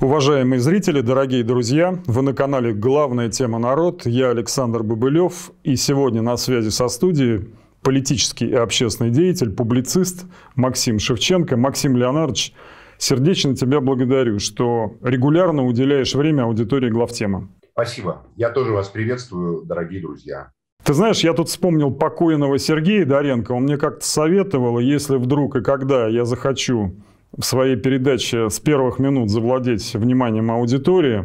Уважаемые зрители, дорогие друзья, вы на канале «Главная тема народ». Я Александр Бобылев, и сегодня на связи со студией политический и общественный деятель, публицист Максим Шевченко. Максим Леонардович, сердечно тебя благодарю, что регулярно уделяешь время аудитории «Главтемы». Спасибо. Я тоже вас приветствую, дорогие друзья. Ты знаешь, я тут вспомнил покойного Сергея Доренко. Он мне как-то советовал, если вдруг и когда я захочу в своей передаче с первых минут завладеть вниманием аудитории,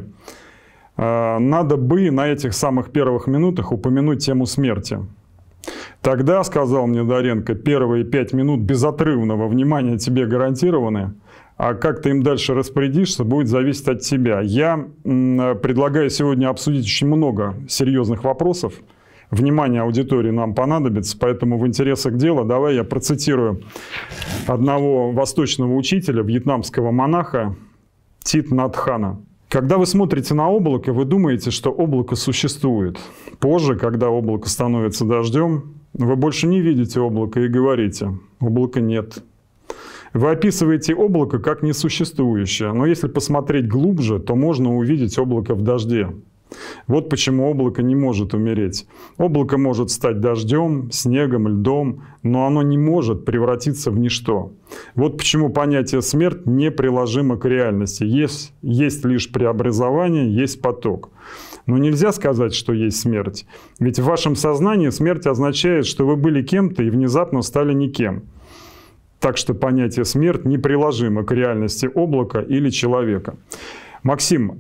надо бы на этих самых первых минутах упомянуть тему смерти. Тогда, сказал мне Доренко, первые 5 минут безотрывного внимания тебе гарантированы, а как ты им дальше распорядишься, будет зависеть от тебя. Я предлагаю сегодня обсудить очень много серьезных вопросов. Внимание аудитории нам понадобится, поэтому в интересах дела давай я процитирую одного восточного учителя, вьетнамского монаха Тит Нат Хана. Когда вы смотрите на облако, вы думаете, что облако существует. Позже, когда облако становится дождем, вы больше не видите облако и говорите: облака нет. Вы описываете облако как несуществующее, но если посмотреть глубже, то можно увидеть облако в дожде. Вот почему облако не может умереть. Облако может стать дождем, снегом, льдом, но оно не может превратиться в ничто. Вот почему понятие «смерть» неприложимо к реальности. Есть лишь преобразование, есть поток. Но нельзя сказать, что есть смерть. Ведь в вашем сознании смерть означает, что вы были кем-то и внезапно стали никем. Так что понятие «смерть» неприложимо к реальности облака или человека. Максим,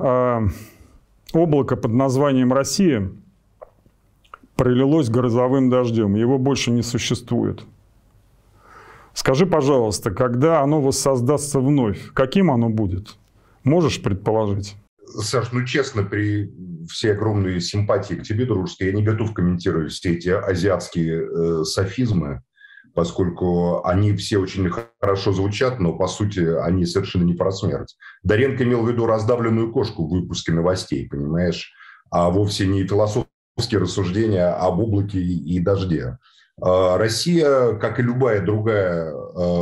облако под названием «Россия» пролилось грозовым дождем. Его больше не существует. Скажи, пожалуйста, когда оно воссоздастся вновь, каким оно будет? Можешь предположить? Саш, ну честно, при всей огромной симпатии к тебе, дружеской, я не готов комментировать все эти азиатские софизмы, поскольку они все очень хорошо звучат, но, по сути, они совершенно не про смерть. Доренко имел в виду раздавленную кошку в выпуске новостей, понимаешь, а вовсе не философские рассуждения об облаке и дожде. Россия, как и любая другая,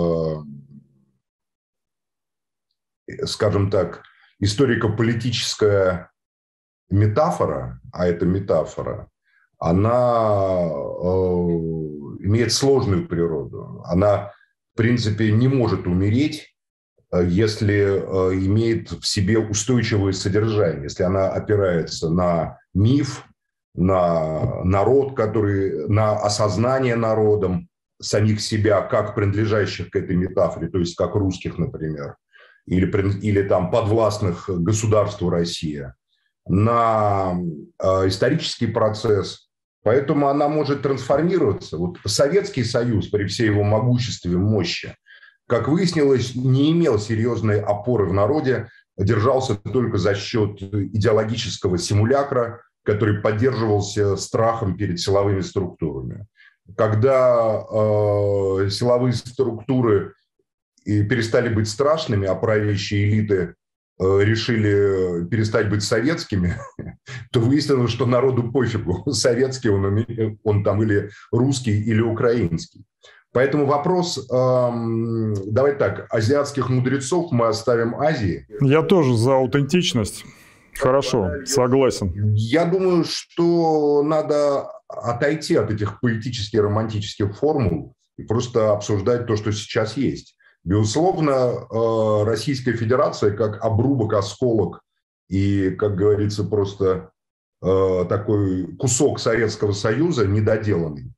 скажем так, историко-политическая метафора, а это метафора, она имеет сложную природу. Она, в принципе, не может умереть, если имеет в себе устойчивое содержание, если она опирается на миф, на народ, на осознание народом самих себя, как принадлежащих к этой метафоре, то есть как русских, например, или там подвластных государству Россия, на исторический процесс. Поэтому она может трансформироваться. Вот Советский Союз при всей его могуществе, мощи, как выяснилось, не имел серьезной опоры в народе, держался только за счет идеологического симулякра, который поддерживался страхом перед силовыми структурами. Когда силовые структуры перестали быть страшными, а правящие элиты решили перестать быть советскими, то выяснилось, что народу пофигу, советский он там или русский, или украинский. Поэтому вопрос, давай так, азиатских мудрецов мы оставим Азии. Я тоже за аутентичность. Хорошо, согласен. Я думаю, что надо отойти от этих поэтических, романтических формул и просто обсуждать то, что сейчас есть. Безусловно, Российская Федерация как обрубок, осколок и, как говорится, просто такой кусок Советского Союза недоделанный.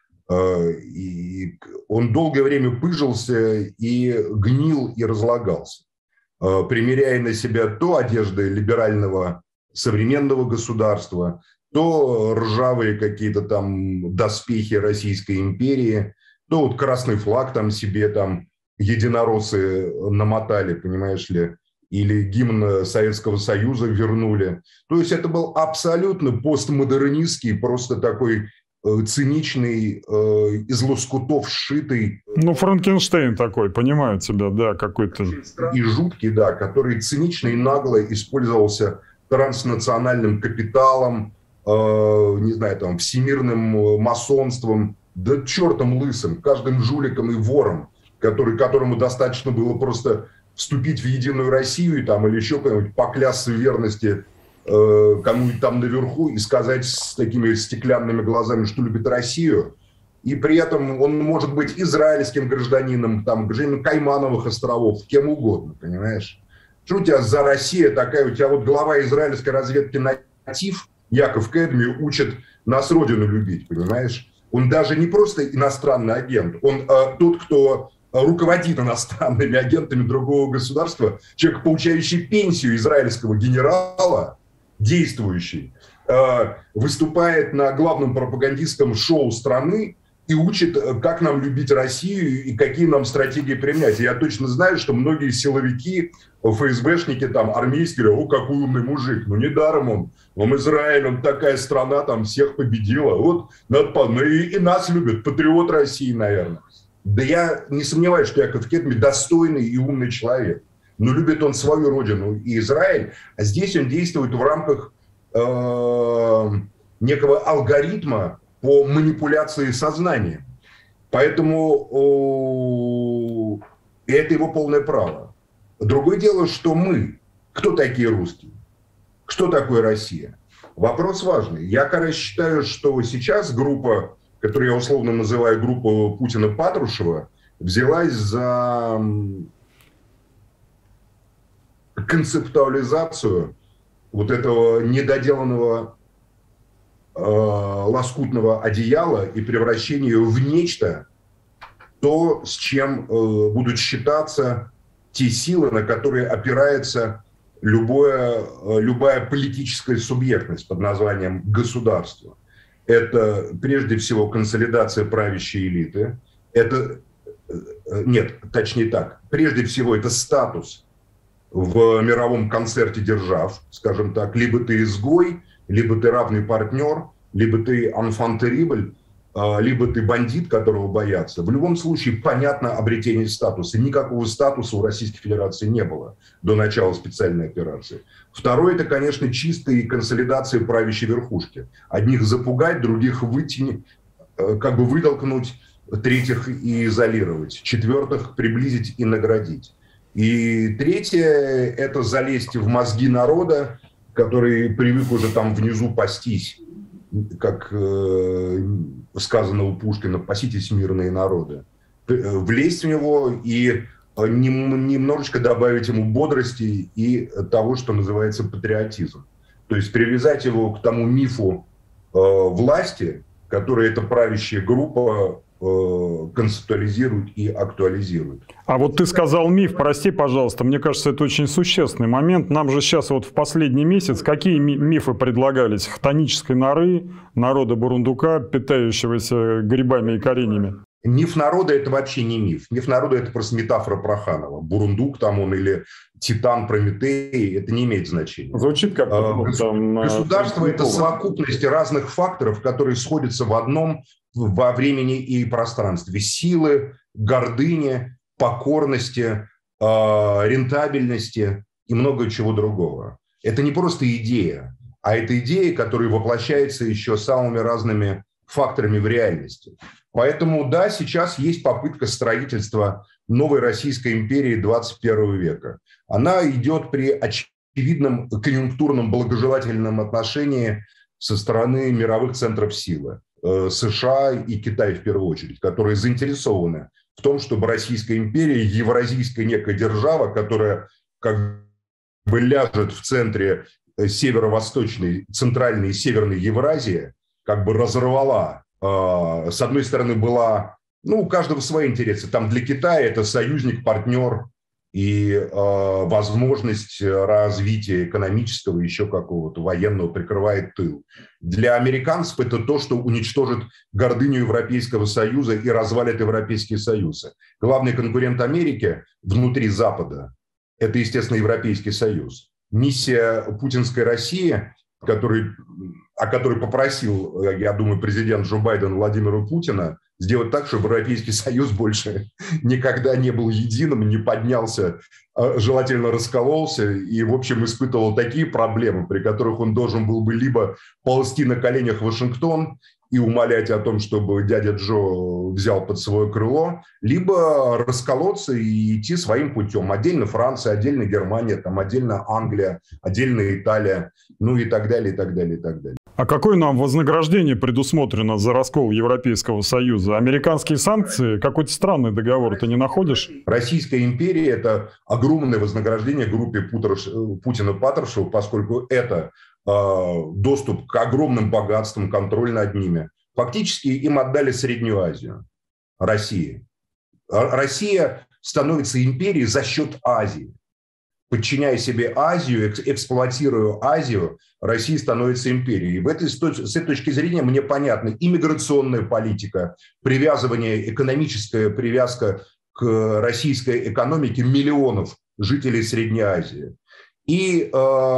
И он долгое время пыжился и гнил и разлагался, примеряя на себя то одежды либерального современного государства, то ржавые какие-то там доспехи Российской империи, то вот красный флаг там себе там единороссы намотали, понимаешь ли, или гимн Советского Союза вернули. То есть это был абсолютно постмодернистский, просто такой циничный, из лоскутов сшитый. Ну, Франкенштейн такой, понимаю тебя, да, какой-то. И жуткий, да, который цинично и нагло использовался транснациональным капиталом, не знаю, там, всемирным масонством, да чертом лысым, каждым жуликом и вором, которому достаточно было просто вступить в Единую Россию там, или еще куда-нибудь поклясться в верности кому-нибудь там наверху и сказать с такими стеклянными глазами, что любит Россию, и при этом он может быть израильским гражданином, там, гражданином Каймановых островов, кем угодно, понимаешь? Что у тебя за Россия такая? У тебя вот глава израильской разведки «Натив» Яков Кедми учит нас родину любить, понимаешь? Он даже не просто иностранный агент, он тот, кто руководит иностранными агентами другого государства, человек, получающий пенсию израильского генерала, действующий, выступает на главном пропагандистском шоу страны и учит, как нам любить Россию и какие нам стратегии применять. И я точно знаю, что многие силовики, ФСБшники, там, армейские, говорят: о, какой умный мужик. Ну, недаром он Израиль, он такая страна, там, всех победила. Вот, ну, и нас любят, патриот России, наверное. Да я не сомневаюсь, что Яков Кедми достойный и умный человек. Но любит он свою родину и Израиль, а здесь он действует в рамках некого алгоритма по манипуляции сознанием. Поэтому это его полное право. Другое дело, что мы, кто такие русские, что такое Россия? Вопрос важный. Я, короче, считаю, что сейчас группа, которую я условно называю группа Путина-Патрушева, взялась за концептуализацию вот этого недоделанного лоскутного одеяла и превращение ее в нечто, то, с чем будут считаться те силы, на которые опирается любая политическая субъектность под названием государство. Это прежде всего консолидация правящей элиты. Точнее так. Прежде всего это статус в мировом концерте держав, скажем так. Либо ты изгой, либо ты равный партнер, либо ты enfant terrible, либо ты бандит, которого боятся. В любом случае, понятно обретение статуса. Никакого статуса у Российской Федерации не было до начала специальной операции. Второе, это, конечно, чистая консолидация правящей верхушки. Одних запугать, других вытянуть, как бы вытолкнуть, третьих и изолировать, четвертых приблизить и наградить. И третье, это залезть в мозги народа, который привык уже там внизу пастись, как сказано у Пушкина: «Паситесь, мирные народы». Влезть в него и немножечко добавить ему бодрости и того, что называется патриотизм. То есть привязать его к тому мифу власти, который эта правящая группа концептуализирует и актуализирует. А вот ты сказал миф, прости, пожалуйста, мне кажется, это очень существенный момент. Нам же сейчас вот в последний месяц какие мифы предлагались? Хтонической норы, народа бурундука, питающегося грибами и коренями. Миф народа – это вообще не миф. Миф народа – это просто метафора Проханова. Бурундук там он или Титан, Прометей – это не имеет значения. Звучит как государство – это совокупность разных факторов, которые сходятся в одном во времени и пространстве. Силы, гордыни, покорности, рентабельности и много чего другого. Это не просто идея, а это идея, которая воплощается еще самыми разными факторами в реальности. Поэтому, да, сейчас есть попытка строительства новой Российской империи 21 века. Она идет при очевидном конъюнктурном благожелательном отношении со стороны мировых центров силы. США и Китай в первую очередь, которые заинтересованы в том, чтобы Российская империя, евразийская некая держава, которая как бы ляжет в центре северо-восточной, центральной и северной Евразии, как бы разорвала. С одной стороны, была, у каждого свои интересы. Там для Китая это союзник, партнер и возможность развития экономического, еще какого-то военного, прикрывает тыл. Для американцев это то, что уничтожит гордыню Европейского Союза и развалит Европейский Союз. Главный конкурент Америки внутри Запада – это, естественно, Европейский Союз. Миссия путинской России, о которой попросил, я думаю, президент Джо Байден Владимира Путина, сделать так, чтобы Европейский Союз больше никогда не был единым, не поднялся, желательно раскололся и, в общем, испытывал такие проблемы, при которых он должен был бы либо ползти на коленях в Вашингтон и умолять о том, чтобы дядя Джо взял под свое крыло, либо расколоться и идти своим путем. Отдельно Франция, отдельно Германия, там отдельно Англия, отдельно Италия, ну и так далее, и так далее, и так далее. А какое нам вознаграждение предусмотрено за раскол Европейского Союза? Американские санкции? Какой-то странный договор ты не находишь? Российская империя – это огромное вознаграждение группе Путина-Патрушева, поскольку это доступ к огромным богатствам, контроль над ними. Фактически им отдали Среднюю Азию, России. Россия становится империей за счет Азии. Подчиняя себе Азию, эксплуатируя Азию, Россия становится империей. И с этой точки зрения мне понятна иммиграционная политика, привязывание, экономическая привязка к российской экономике миллионов жителей Средней Азии. И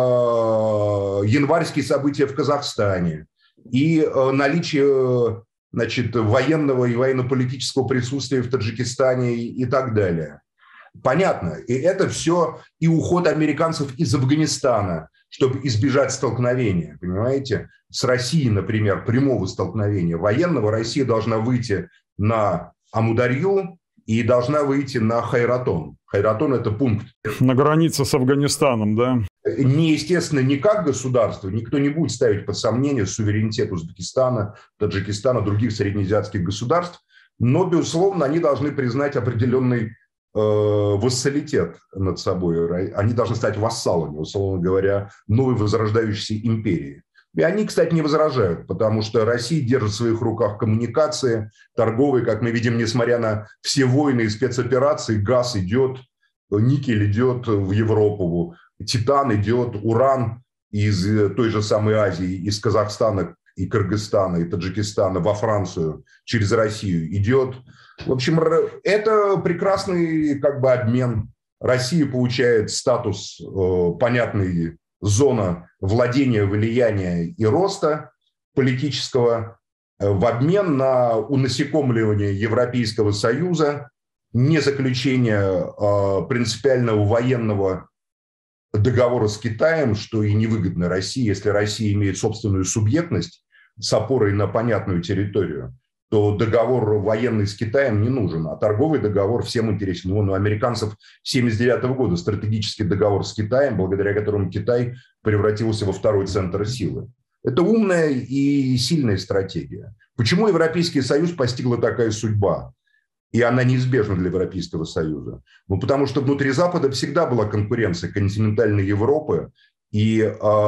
январские события в Казахстане, и наличие, значит, военного и военно-политического присутствия в Таджикистане и так далее. Понятно. И это все и уход американцев из Афганистана, чтобы избежать столкновения, понимаете, с Россией, например, прямого столкновения военного. Россия должна выйти на Амударью и должна выйти на Хайратон. Хайратон – это пункт. На границе с Афганистаном, да? Естественно, не как государство. Никто не будет ставить под сомнение суверенитет Узбекистана, Таджикистана, других среднеазиатских государств. Но, безусловно, они должны признать определенный вассалитет над собой. Они должны стать вассалами, условно говоря, новой возрождающейся империи. И они, кстати, не возражают, потому что Россия держит в своих руках коммуникации, торговые, как мы видим, несмотря на все войны и спецоперации, газ идет, никель идет в Европу, титан идет, уран из той же самой Азии, из Казахстана и Кыргызстана, и Таджикистана во Францию через Россию идет. В общем, это прекрасный как бы обмен. Россия получает статус понятной зона владения, влияния и роста политического в обмен на унасекомливание Европейского Союза, не заключение принципиального военного договора с Китаем, что и невыгодно России. Если Россия имеет собственную субъектность с опорой на понятную территорию, то договор военный с Китаем не нужен, а торговый договор всем интересен. Вон у американцев 1979 года стратегический договор с Китаем, благодаря которому Китай превратился во второй центр силы. Это умная и сильная стратегия. Почему Европейский Союз постигла такая судьба? И она неизбежна для Европейского Союза. Ну, потому что внутри Запада всегда была конкуренция континентальной Европы и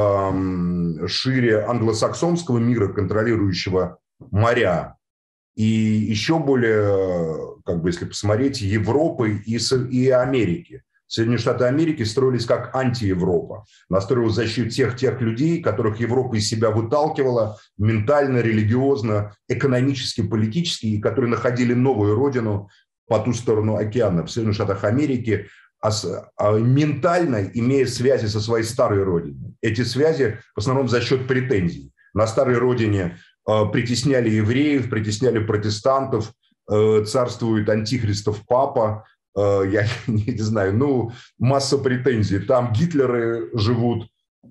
шире англосаксонского мира, контролирующего моря, и еще более, как бы, если посмотреть, Европы и Америки. Соединенные Штаты Америки строились как антиевропа. Настроилась за счет тех людей, которых Европа из себя выталкивала ментально, религиозно, экономически, политически, и которые находили новую родину по ту сторону океана в Соединенных Штатах Америки, ментально имея связи со своей старой родиной. Эти связи в основном за счет претензий. На старой родине притесняли евреев, притесняли протестантов, царствует антихристов папа, я не знаю, ну, масса претензий. Там Гитлеры живут,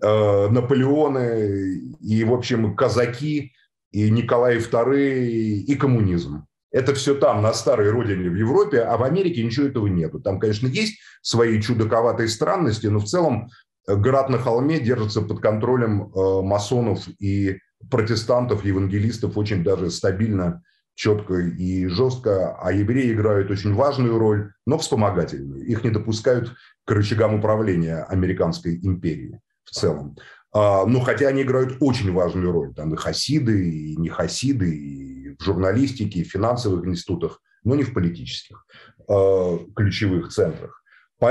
Наполеоны, и, в общем, казаки, и Николай II, и коммунизм. Это все там, на старой родине в Европе, а в Америке ничего этого нету. Там, конечно, есть свои чудаковатые странности, но в целом град на холме держится под контролем масонов и протестантов, евангелистов очень даже стабильно, четко и жестко, а евреи играют очень важную роль, но вспомогательную. Их не допускают к рычагам управления американской империи в целом. Но хотя они играют очень важную роль. Там и хасиды, и не хасиды, и в журналистике, и в финансовых институтах, но не в политических ключевых центрах.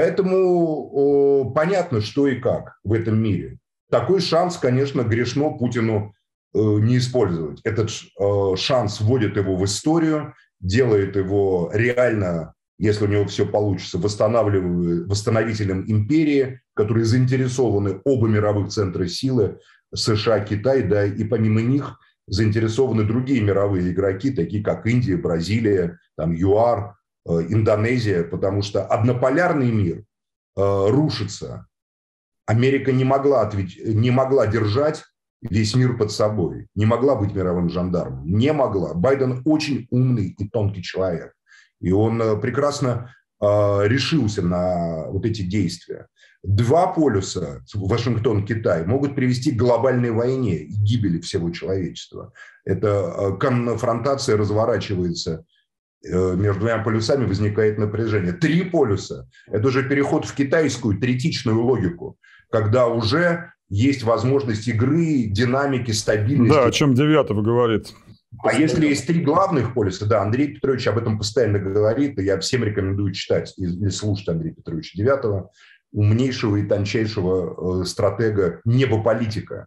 Поэтому понятно, что и как в этом мире. Такой шанс, конечно, грешно Путину не использовать. Этот шанс вводит его в историю, делает его реально, если у него все получится, восстановителем империи, которые заинтересованы оба мировых центра силы, США, Китай, да, и помимо них заинтересованы другие мировые игроки, такие как Индия, Бразилия, там, ЮАР, Индонезия, потому что однополярный мир рушится. Америка не могла держать весь мир под собой. Не могла быть мировым жандармом. Не могла. Байден очень умный и тонкий человек. И он прекрасно решился на вот эти действия. Два полюса, Вашингтон, Китай, могут привести к глобальной войне и гибели всего человечества. Эта конфронтация разворачивается между двумя полюсами, возникает напряжение. Три полюса – это уже переход в китайскую третичную логику, когда уже есть возможность игры, динамики, стабильности. Да, о чем Девятов говорит. А если есть три главных полюса, да, Андрей Петрович об этом постоянно говорит, и я всем рекомендую читать или слушать Андрея Петровича Девятова, умнейшего и тончайшего стратега небополитика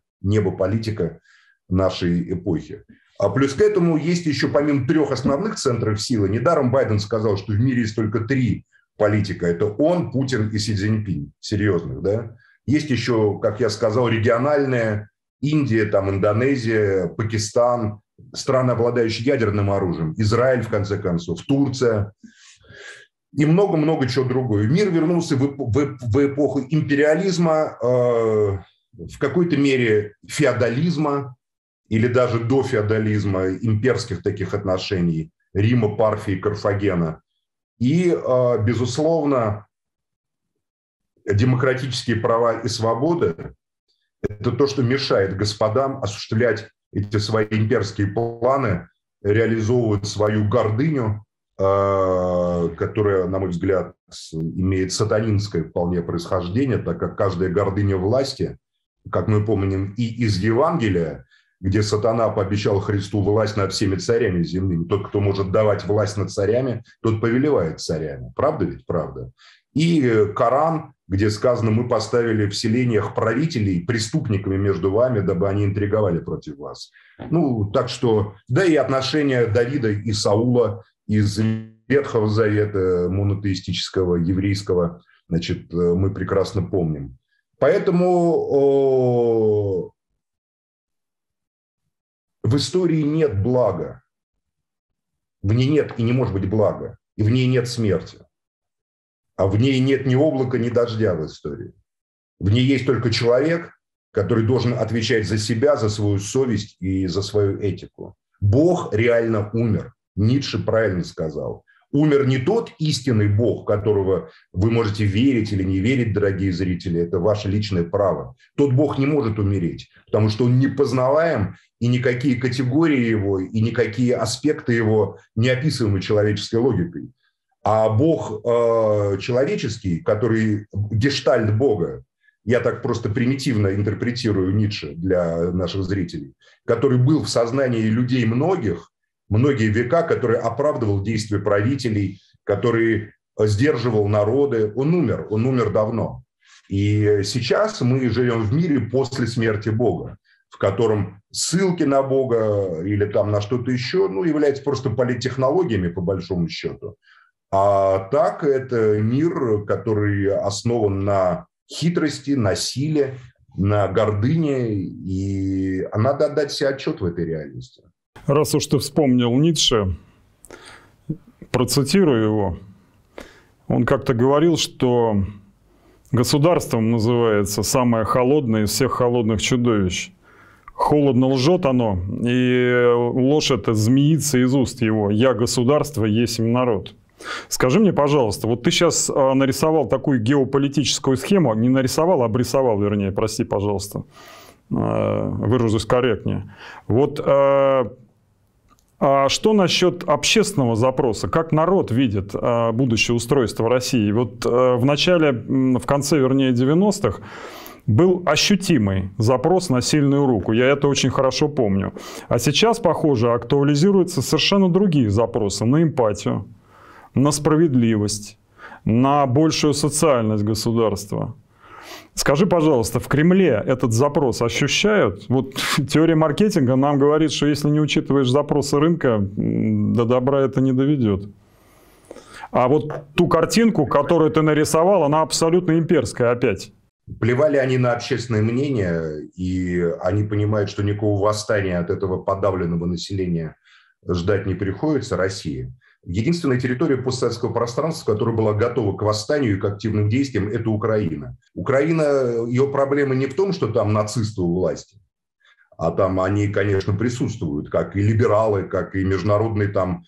нашей эпохи. А плюс к этому есть еще помимо трех основных центров силы, недаром Байден сказал, что в мире есть только три политика. Это он, Путин и Си Цзиньпинь. Серьезных, да? Есть еще, как я сказал, региональные: Индия, там, Индонезия, Пакистан, страны, обладающие ядерным оружием, Израиль, в конце концов, Турция и много-много чего другого. Мир вернулся в эпоху империализма, в какой-то мере феодализма или даже до феодализма, имперских таких отношений Рима, Парфии, Карфагена. И, безусловно, демократические права и свободы – это то, что мешает господам осуществлять эти свои имперские планы, реализовывать свою гордыню, которая, на мой взгляд, имеет сатанинское вполне происхождение, так как каждая гордыня власти, как мы помним и из Евангелия, где сатана пообещал Христу власть над всеми царями земными. Тот, кто может давать власть над царями, тот повелевает царями. Правда ведь? Правда. И Коран, где сказано: мы поставили в селениях правителей преступниками между вами, дабы они интриговали против вас. Ну, так что, да, и отношения Давида и Саула из Ветхого Завета, монотеистического, еврейского, значит, мы прекрасно помним. Поэтому в истории нет блага. В ней нет и не может быть блага. И в ней нет смерти. А в ней нет ни облака, ни дождя в истории. В ней есть только человек, который должен отвечать за себя, за свою совесть и за свою этику. Бог реально умер. Ницше правильно сказал. Умер не тот истинный Бог, которого вы можете верить или не верить, дорогие зрители, это ваше личное право. Тот Бог не может умереть, потому что он непознаваем, и никакие категории его, и никакие аспекты его не описываемы человеческой логикой. А Бог человеческий, который гештальт Бога, я так просто примитивно интерпретирую Ницше для наших зрителей, который был в сознании людей многие века, который оправдывал действия правителей, который сдерживал народы. Он умер давно. И сейчас мы живем в мире после смерти Бога, в котором ссылки на Бога или там на что-то еще, являются просто политтехнологиями по большому счету. А так это мир, который основан на хитрости, на силе, на гордыне, и надо отдать себе отчет в этой реальности. Раз уж ты вспомнил Ницше, процитирую его. Он как-то говорил, что государством называется самое холодное из всех холодных чудовищ. Холодно лжет оно, и ложь это змеится из уст его. «Я государство, есмь народ». Скажи мне, пожалуйста, вот ты сейчас нарисовал такую геополитическую схему, не нарисовал, а обрисовал, вернее, прости, пожалуйста, выражусь корректнее. Вот а что насчет общественного запроса? Как народ видит будущее устройство России? Вот в конце 90-х был ощутимый запрос на сильную руку. Я это очень хорошо помню. А сейчас, похоже, актуализируются совершенно другие запросы на эмпатию, на справедливость, на большую социальность государства. Скажи, пожалуйста, в Кремле этот запрос ощущают? Вот теория маркетинга нам говорит, что если не учитываешь запросы рынка, до добра это не доведет. А вот ту картинку, которую ты нарисовал, она абсолютно имперская опять. Плевали они на общественное мнение, и они понимают, что никакого восстания от этого подавленного населения ждать не приходится России. Единственная территория постсоветского пространства, которая была готова к восстанию и к активным действиям, это Украина. Украина, ее проблема не в том, что там нацисты у власти, а там они, конечно, присутствуют, как и либералы, как и международный там,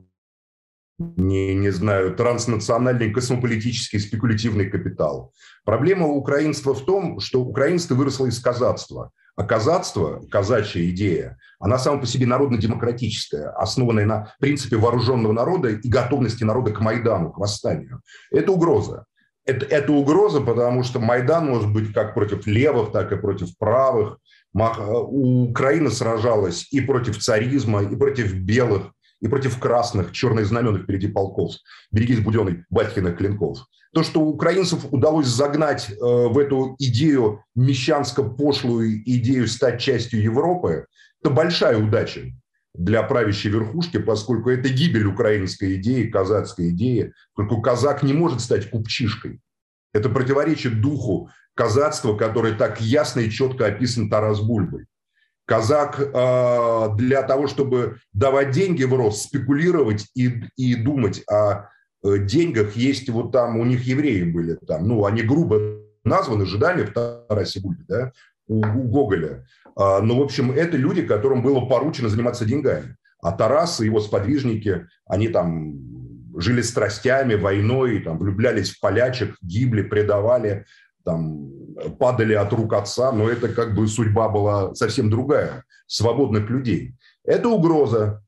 не знаю, транснациональный космополитический спекулятивный капитал. Проблема украинства в том, что украинство выросло из казацтва. А казацтво, казачья идея, она сама по себе народно-демократическая, основанная на принципе вооруженного народа и готовности народа к Майдану, к восстанию. Это угроза. Это угроза, потому что Майдан может быть как против левых, так и против правых. Украина сражалась и против царизма, и против белых, и против красных, черных знамен впереди полков. Берегись, Буденный, батькиных клинков. То, что украинцев удалось загнать в эту идею, мещанско-пошлую идею стать частью Европы, это большая удача для правящей верхушки, поскольку это гибель украинской идеи, казацкой идеи. Только казак не может стать купчишкой. Это противоречит духу казацтва, который так ясно и четко описан Тарас Бульбой. Казак для того, чтобы давать деньги в рост, спекулировать и думать о деньгах, есть вот там, у них евреи были там, ну, они грубо названы жидами в Тарасе Бульбе, да, у Гоголя. Но, в общем, это люди, которым было поручено заниматься деньгами. А Тарас и его сподвижники, они там жили страстями, войной, там, влюблялись в полячек, гибли, предавали, там, падали от рук отца, но это как бы судьба была совсем другая, свободных людей. Это угроза.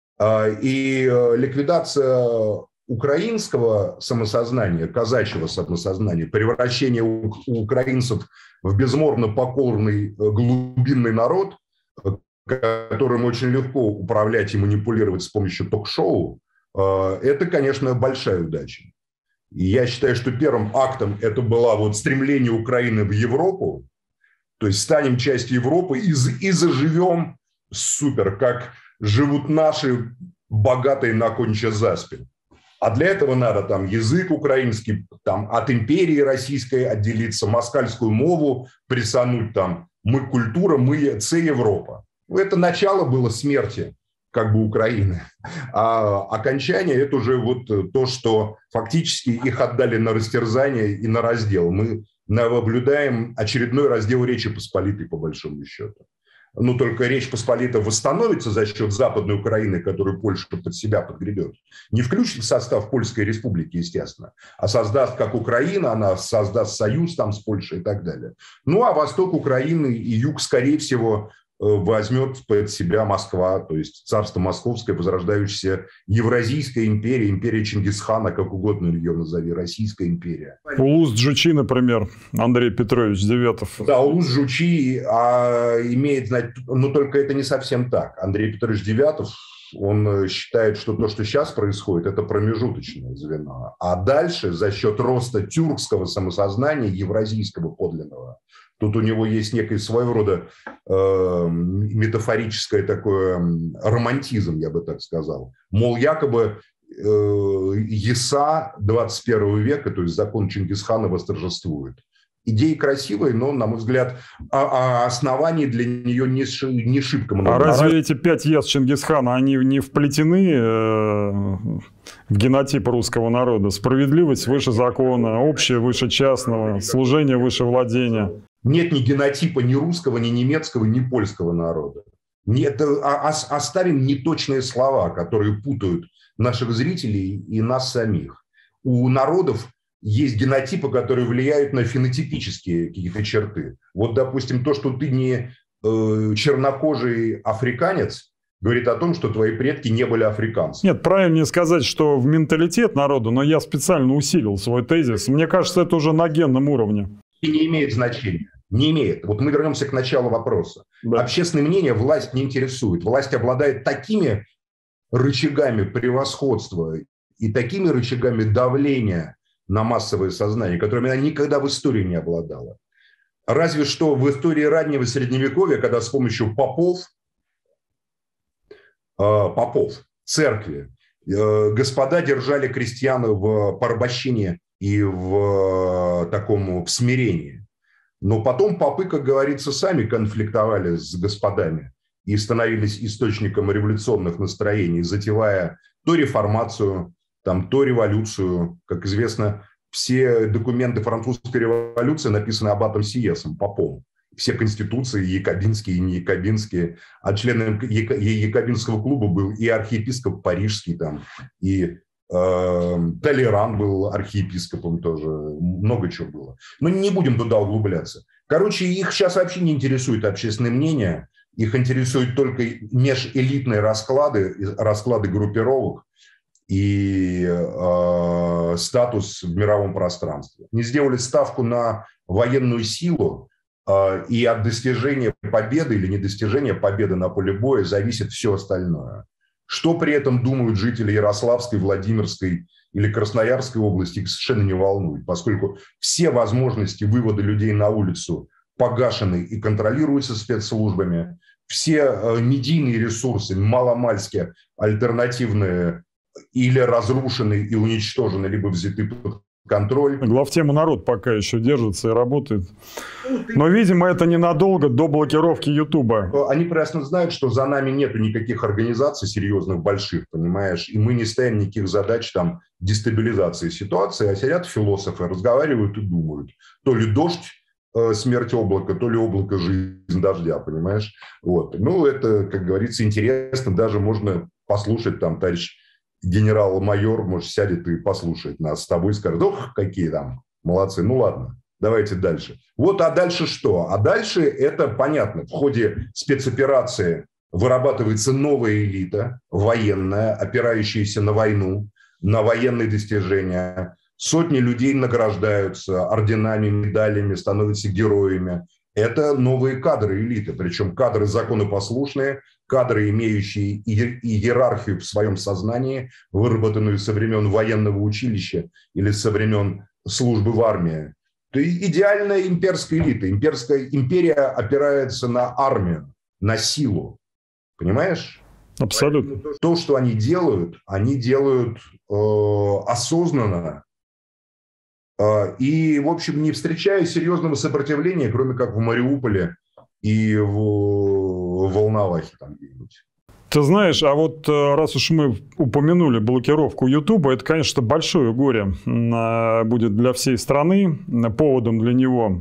И ликвидация украинского самосознания, казачьего самосознания, превращение украинцев в безморно покорный глубинный народ, которым очень легко управлять и манипулировать с помощью ток-шоу, это, конечно, большая удача. И я считаю, что первым актом это было вот стремление Украины в Европу, то есть станем частью Европы и заживем супер, как живут наши богатые на конче заспе. А для этого надо там язык украинский, там от империи российской отделиться, москальскую мову присануть, там мы культура, мы це Европа. Это начало было смерти как бы Украины. А окончание – это уже вот то, что фактически их отдали на растерзание и на раздел. Мы наблюдаем очередной раздел Речи Посполитой, по большому счету. Ну, только Речь Посполита восстановится за счет Западной Украины, которую Польша под себя подгребет. Не включит в состав Польской Республики, естественно, а создаст как Украина, она создаст союз там с Польшей и так далее. Ну, а восток Украины и юг, скорее всего, возьмет под себя Москва, то есть царство московское, возрождающаяся Евразийская империя, империя Чингисхана, как угодно ее назови, Российская империя. Улус-Джучи, например, Андрей Петрович Девятов. Да, Улус-Джучи имеет, но только это не совсем так. Андрей Петрович Девятов, он считает, что то, что сейчас происходит, это промежуточное звено. А дальше за счет роста тюркского самосознания, евразийского подлинного, тут у него есть некий своего рода метафорическое такое романтизм, я бы так сказал. Мол, якобы Еса 21 века, то есть закон Чингисхана, восторжествует. Идеи красивые, но, на мой взгляд, оснований для нее не шибко много. А разве эти 5 ес Чингисхана, они не вплетены в генотип русского народа? Справедливость выше закона, общее выше частного, служение выше владения. Нет ни генотипа ни русского, ни немецкого, ни польского народа. Нет, оставим неточные слова, которые путают наших зрителей и нас самих. У народов есть генотипы, которые влияют на фенотипические какие-то черты. Вот, допустим, то, что ты не чернокожий африканец, говорит о том, что твои предки не были африканцами. Нет, правильнее сказать, что в менталитет народа, но я специально усилил свой тезис. Мне кажется, это уже на генном уровне. И не имеет значения. Не имеет. Вот мы вернемся к началу вопроса. Да. Общественное мнение власть не интересует. Власть обладает такими рычагами превосходства и такими рычагами давления на массовое сознание, которыми она никогда в истории не обладала. Разве что в истории раннего Средневековья, когда с помощью попов, церкви, господа держали крестьян в порабощении и в таком в смирении. Но потом попы, как говорится, сами конфликтовали с господами и становились источником революционных настроений, затевая то реформацию, то революцию. Как известно, все документы французской революции написаны аббатом Сиесом, попом. все конституции, якобинские и не якобинские. А членом якобинского клуба был и архиепископ Парижский, там, и Толеран был архиепископом тоже. Много чего было. Но не будем туда углубляться. Короче, их сейчас вообще не интересует общественное мнение. Их интересуют только межэлитные расклады группировок и статус в мировом пространстве. Не сделали ставку на военную силу, и от достижения победы или недостижения победы на поле боя зависит все остальное. Что при этом думают жители Ярославской, Владимирской или Красноярской области, их совершенно не волнует, поскольку все возможности вывода людей на улицу погашены и контролируются спецслужбами, все медийные ресурсы маломальски альтернативные или разрушены и уничтожены, либо взяты под контроль. Главтема народ пока еще держится и работает. Но, видимо, это ненадолго, до блокировки Ютуба. Они прекрасно знают, что за нами нету никаких организаций серьезных, больших, понимаешь, и мы не ставим никаких задач там дестабилизации ситуации, а сидят философы, разговаривают и думают. То ли дождь, смерть облака, то ли облако, жизнь дождя, понимаешь? Вот. Ну, это, как говорится, интересно, даже можно послушать там, товарищ генерал-майор, может, сядет и послушает нас с тобой и скажет: ох, какие там молодцы, ну ладно, давайте дальше. Вот, а дальше что? А дальше это понятно. В ходе спецоперации вырабатывается новая элита, военная, опирающаяся на войну, на военные достижения. Сотни людей награждаются орденами, медалями, становятся героями. Это новые кадры элиты, причем кадры законопослушные, кадры, имеющие иерархию в своем сознании, выработанную со времен военного училища или со времен службы в армии. То есть идеальная имперская элита. Империя опирается на армию, на силу. Понимаешь? Абсолютно. То, что они делают осознанно. И, в общем, не встречая серьезного сопротивления, кроме как в Мариуполе и в Волновахе там где-нибудь. Ты знаешь, а вот раз уж мы упомянули блокировку Ютуба, это, конечно, большое горе будет для всей страны. Поводом для него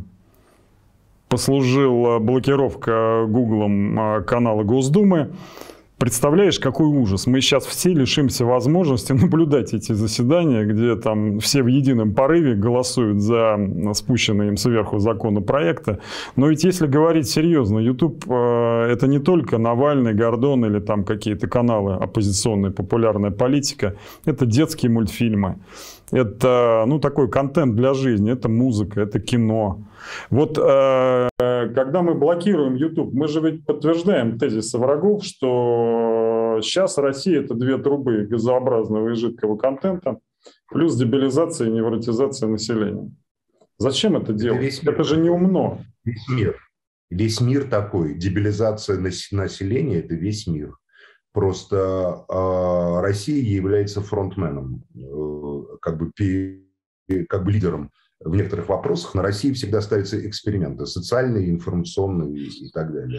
послужила блокировка Гуглом канала Госдумы. Представляешь, какой ужас. Мы сейчас все лишимся возможности наблюдать эти заседания, где там все в едином порыве голосуют за спущенные им сверху законопроекты. Но ведь если говорить серьезно, YouTube это не только Навальный, Гордон или там какие-то каналы оппозиционные, популярная политика. Это детские мультфильмы. Это такой контент для жизни, это музыка, это кино. Вот когда мы блокируем YouTube, мы же ведь подтверждаем тезисы врагов, что сейчас Россия – это две трубы газообразного и жидкого контента, плюс дебилизация и невротизация населения. Зачем это делать? Это же не умно. Весь мир такой. Дебилизация населения – это весь мир. Просто Россия является фронтменом, как бы лидером в некоторых вопросах. На России всегда ставятся эксперименты социальные, информационные и так далее.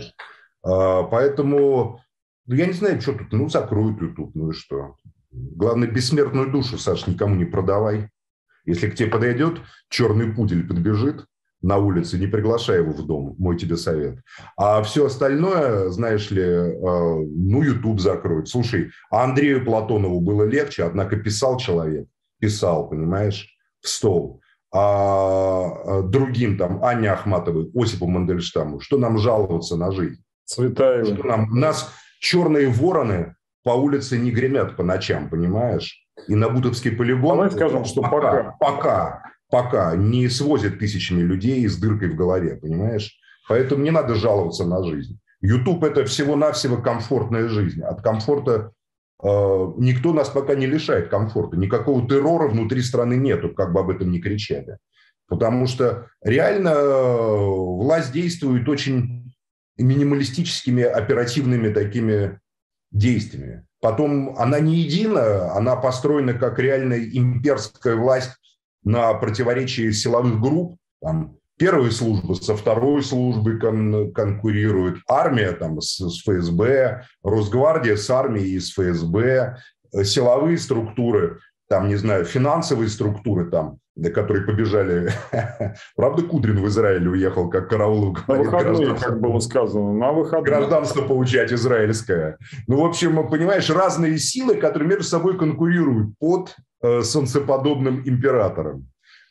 Поэтому, я не знаю, что тут, закроют YouTube, ну и что. Главное, бессмертную душу, Саш, никому не продавай. Если к тебе подойдет черный пудель, подбежит на улице, не приглашай его в дом, мой тебе совет. А все остальное, знаешь ли, YouTube закроют. Слушай, а Андрею Платонову было легче, однако писал человек, понимаешь, в стол. А другим, там, Анне Ахматовой, Осипу Мандельштаму, что нам жаловаться на жизнь? Цветаевой. У нас черные вороны по улице не гремят по ночам, понимаешь? И на Бутовский полигон... Давай скажем, что пока не свозят тысячами людей с дыркой в голове, понимаешь? Поэтому не надо жаловаться на жизнь. YouTube – это всего-навсего комфортная жизнь. От комфорта никто нас пока не лишает комфорта. Никакого террора внутри страны нету, как бы об этом ни кричали. Потому что реально власть действует очень минималистическими, оперативными такими действиями. Потом она не едина, она построена как реальная имперская власть на противоречии силовых групп. Там первая служба со второй службой конкурирует, армия там с ФСБ, Росгвардия с армией и с ФСБ, силовые структуры там, не знаю, финансовые структуры там, которые побежали. Правда, Кудрин в Израиль уехал, как Караулов говорит. На выходные, как было сказано, на выходные. Гражданство получать израильское. Ну, в общем, понимаешь, разные силы, которые между собой конкурируют под солнцеподобным императором.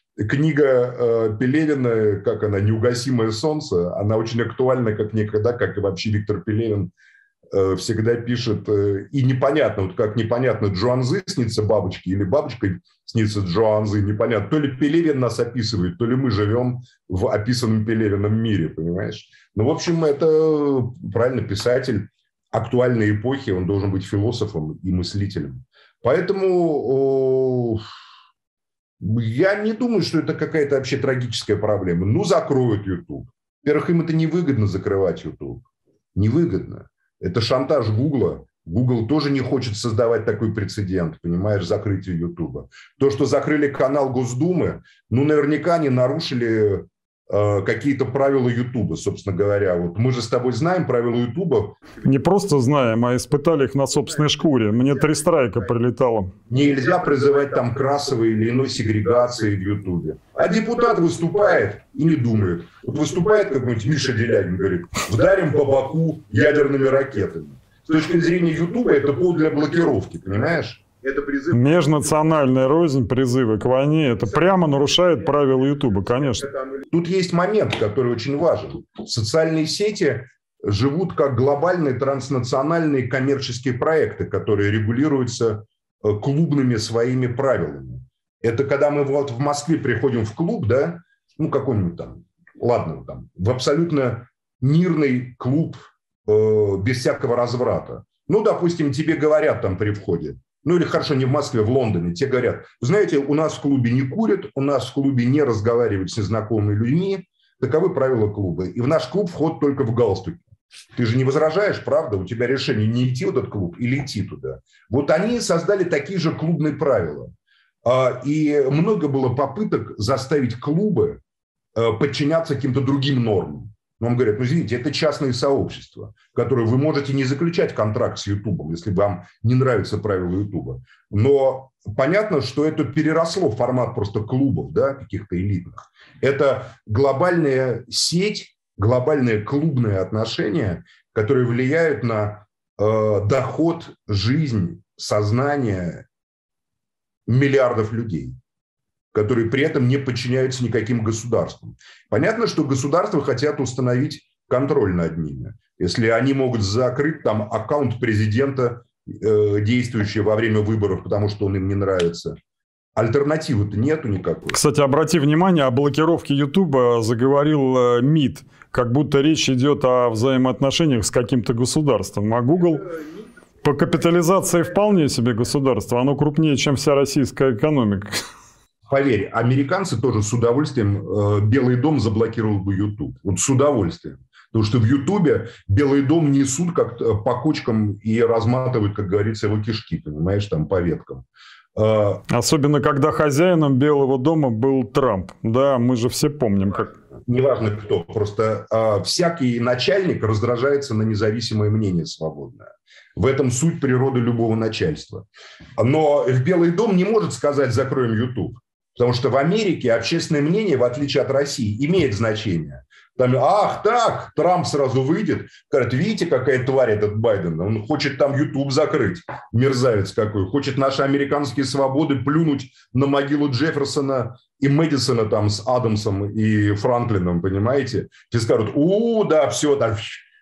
Книга Пелевина, как она, «Неугасимое солнце», она очень актуальна как никогда, как и вообще Виктор Пелевин всегда пишет. И непонятно, вот как непонятно, Джуанзы снится бабочке или бабочкой снится Джуанзы, непонятно. То ли Пелевин нас описывает, то ли мы живем в описанном Пелевином мире, понимаешь? Ну, в общем, это правильно, писатель актуальной эпохи, он должен быть философом и мыслителем. Поэтому я не думаю, что это какая-то вообще трагическая проблема. Ну, закроют YouTube. Во-первых, им это невыгодно закрывать YouTube. Невыгодно. Это шантаж Гугла. Google тоже не хочет создавать такой прецедент, понимаешь, закрытие Ютуба. То, что закрыли канал Госдумы, ну, наверняка они нарушили какие-то правила Ютуба, собственно говоря. Вот мы же с тобой знаем правила Ютуба. Не просто знаем, а испытали их на собственной шкуре. Мне 3 страйка прилетало. Нельзя призывать там к расовой или иной сегрегации в Ютубе. А депутат выступает и не думает. Вот выступает какой-нибудь Миша Делягин, говорит, вдарим по Баку ядерными ракетами. С точки зрения Ютуба это повод для блокировки, понимаешь? Это призыв... Межнациональная рознь, призывы к войне, это прямо нарушает правила Ютуба, конечно. Тут есть момент, который очень важен. Социальные сети живут как глобальные транснациональные коммерческие проекты, которые регулируются клубными своими правилами. Это когда мы вот в Москве приходим в клуб, да, ну какой-нибудь там, ладно, там, в абсолютно мирный клуб без всякого разврата. Ну, допустим, тебе говорят там при входе, ну или хорошо, не в Москве, в Лондоне, тебе говорят, знаете, у нас в клубе не курят, у нас в клубе не разговаривают с незнакомыми людьми, таковы правила клуба. И в наш клуб вход только в галстуке. Ты же не возражаешь, правда? У тебя решение не идти в этот клуб или идти туда. Вот они создали такие же клубные правила. И много было попыток заставить клубы подчиняться каким-то другим нормам. Но он говорит, ну, извините, это частные сообщества, которые вы можете не заключать контракт с Ютубом, если вам не нравятся правила Ютуба. Но понятно, что это переросло формат просто клубов, да, каких-то элитных. Это глобальная сеть, глобальные клубные отношения, которые влияют на доход, жизнь, сознание миллиардов людей, которые при этом не подчиняются никаким государствам. Понятно, что государства хотят установить контроль над ними. Если они могут закрыть там аккаунт президента, действующий во время выборов, потому что он им не нравится, альтернативы-то нету никакой. Кстати, обрати внимание, о блокировке Ютуба заговорил МИД, как будто речь идет о взаимоотношениях с каким-то государством. А Google по капитализации вполне себе государство, оно крупнее, чем вся российская экономика. Поверь, американцы тоже с удовольствием Белый дом заблокировал бы YouTube. Вот с удовольствием. Потому что в Ютубе Белый дом несут как по кочкам и разматывают, как говорится, его кишки, понимаешь, там по веткам. Особенно, когда хозяином Белого дома был Трамп. Да, мы же все помним, как... Неважно кто, просто всякий начальник раздражается на независимое мнение свободное. В этом суть природы любого начальства. Но в Белый дом не может сказать «закроем YouTube». Потому что в Америке общественное мнение, в отличие от России, имеет значение. Там, ах, так, Трамп сразу выйдет, говорит, видите, какая тварь этот Байден, он хочет там YouTube закрыть, мерзавец какой, хочет наши американские свободы плюнуть на могилу Джефферсона и Мэдисона там с Адамсом и Франклином, понимаете? Все скажут, да, все, там,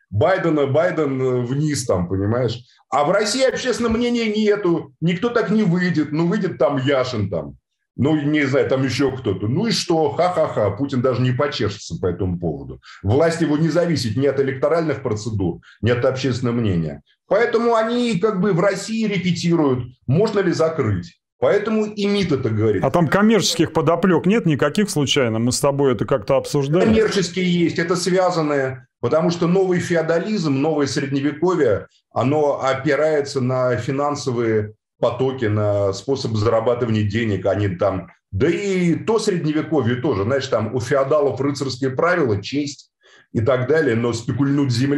Байден вниз там, понимаешь? А в России общественного мнения нету, никто так не выйдет, ну выйдет там Яшин там. Ну, не знаю, там еще кто-то. Ну и что? Ха-ха-ха. Путин даже не почешется по этому поводу. Власть его не зависит ни от электоральных процедур, ни от общественного мнения. Поэтому они как бы в России репетируют, можно ли закрыть. Поэтому и МИД это говорит. А там коммерческих подоплек нет никаких случайно? Мы с тобой это как-то обсуждали? Коммерческие есть, это связанное. Потому что новый феодализм, новое средневековье, оно опирается на финансовые потоки, на способ зарабатывания денег, они там, да и то средневековье тоже, знаешь, там у феодалов рыцарские правила, честь и так далее, но спекульнуть землей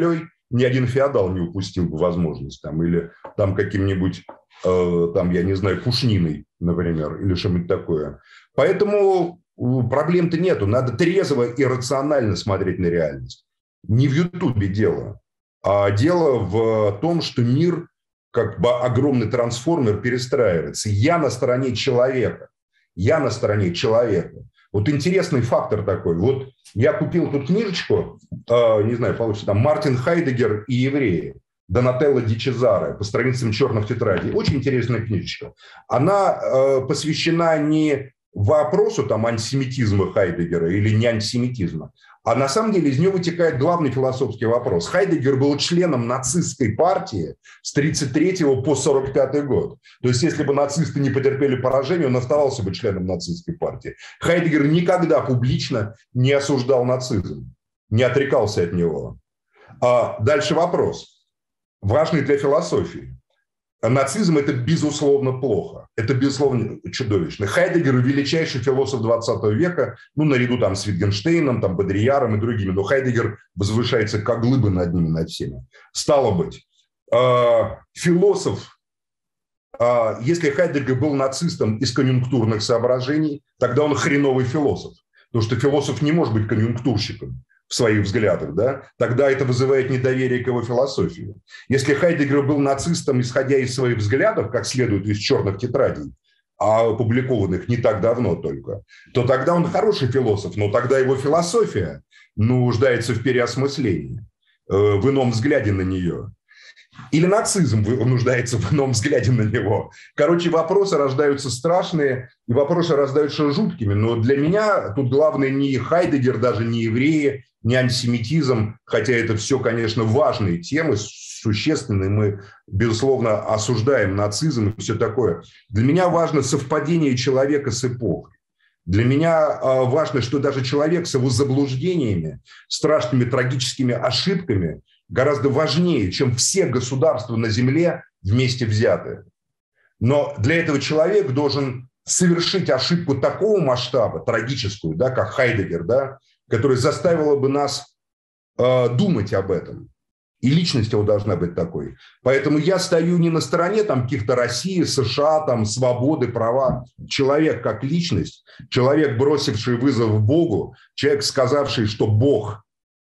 ни один феодал не упустил бы возможность, там, или там каким-нибудь, там, я не знаю, пушниной, например, или что-нибудь такое. Поэтому проблем-то нету. Надо трезво и рационально смотреть на реальность. Не в Ютубе дело, а дело в том, что мир, как бы огромный трансформер, перестраивается. Я на стороне человека. Я на стороне человека. Вот интересный фактор такой. Вот я купил тут книжечку, не знаю, получится там Мартин Хайдеггер и евреи, Донателло ди Чезаре, по страницам черных тетрадей. Очень интересная книжечка. Она посвящена не вопросу там антисемитизма Хайдеггера или не антисемитизма, а на самом деле из нее вытекает главный философский вопрос. Хайдеггер был членом нацистской партии с 1933 по 1945 год. То есть, если бы нацисты не потерпели поражение, он оставался бы членом нацистской партии. Хайдеггер никогда публично не осуждал нацизм, не отрекался от него. А дальше вопрос, важный для философии. Нацизм – это безусловно плохо, это безусловно чудовищно. Хайдеггер – величайший философ 20 века, ну, наряду там с Витгенштейном, там, Бодрийяром и другими, но Хайдеггер возвышается как глыба над ними, над всеми. Стало быть, философ, если Хайдеггер был нацистом из конъюнктурных соображений, тогда он хреновый философ, потому что философ не может быть конъюнктурщиком в своих взглядах, да, тогда это вызывает недоверие к его философии. Если Хайдеггер был нацистом, исходя из своих взглядов, как следует из черных тетрадей, опубликованных не так давно только, то тогда он хороший философ, но тогда его философия нуждается в переосмыслении, в ином взгляде на нее. Или нацизм нуждается в ином взгляде на него. Короче, вопросы рождаются страшные, и вопросы рождаются жуткими. Но для меня тут главное не Хайдеггер, даже не евреи, не антисемитизм, хотя это все, конечно, важные темы, существенные. Мы, безусловно, осуждаем нацизм и все такое. Для меня важно совпадение человека с эпохой. Для меня важно, что даже человек с его заблуждениями, страшными трагическими ошибками гораздо важнее, чем все государства на Земле вместе взятые. Но для этого человек должен совершить ошибку такого масштаба, трагическую, да, как Хайдеггер, да, которая заставила бы нас думать об этом. И личность его должна быть такой. Поэтому я стою не на стороне там каких-то России, США, там, свободы, права. Человек как личность, человек, бросивший вызов Богу, человек, сказавший, что Бог,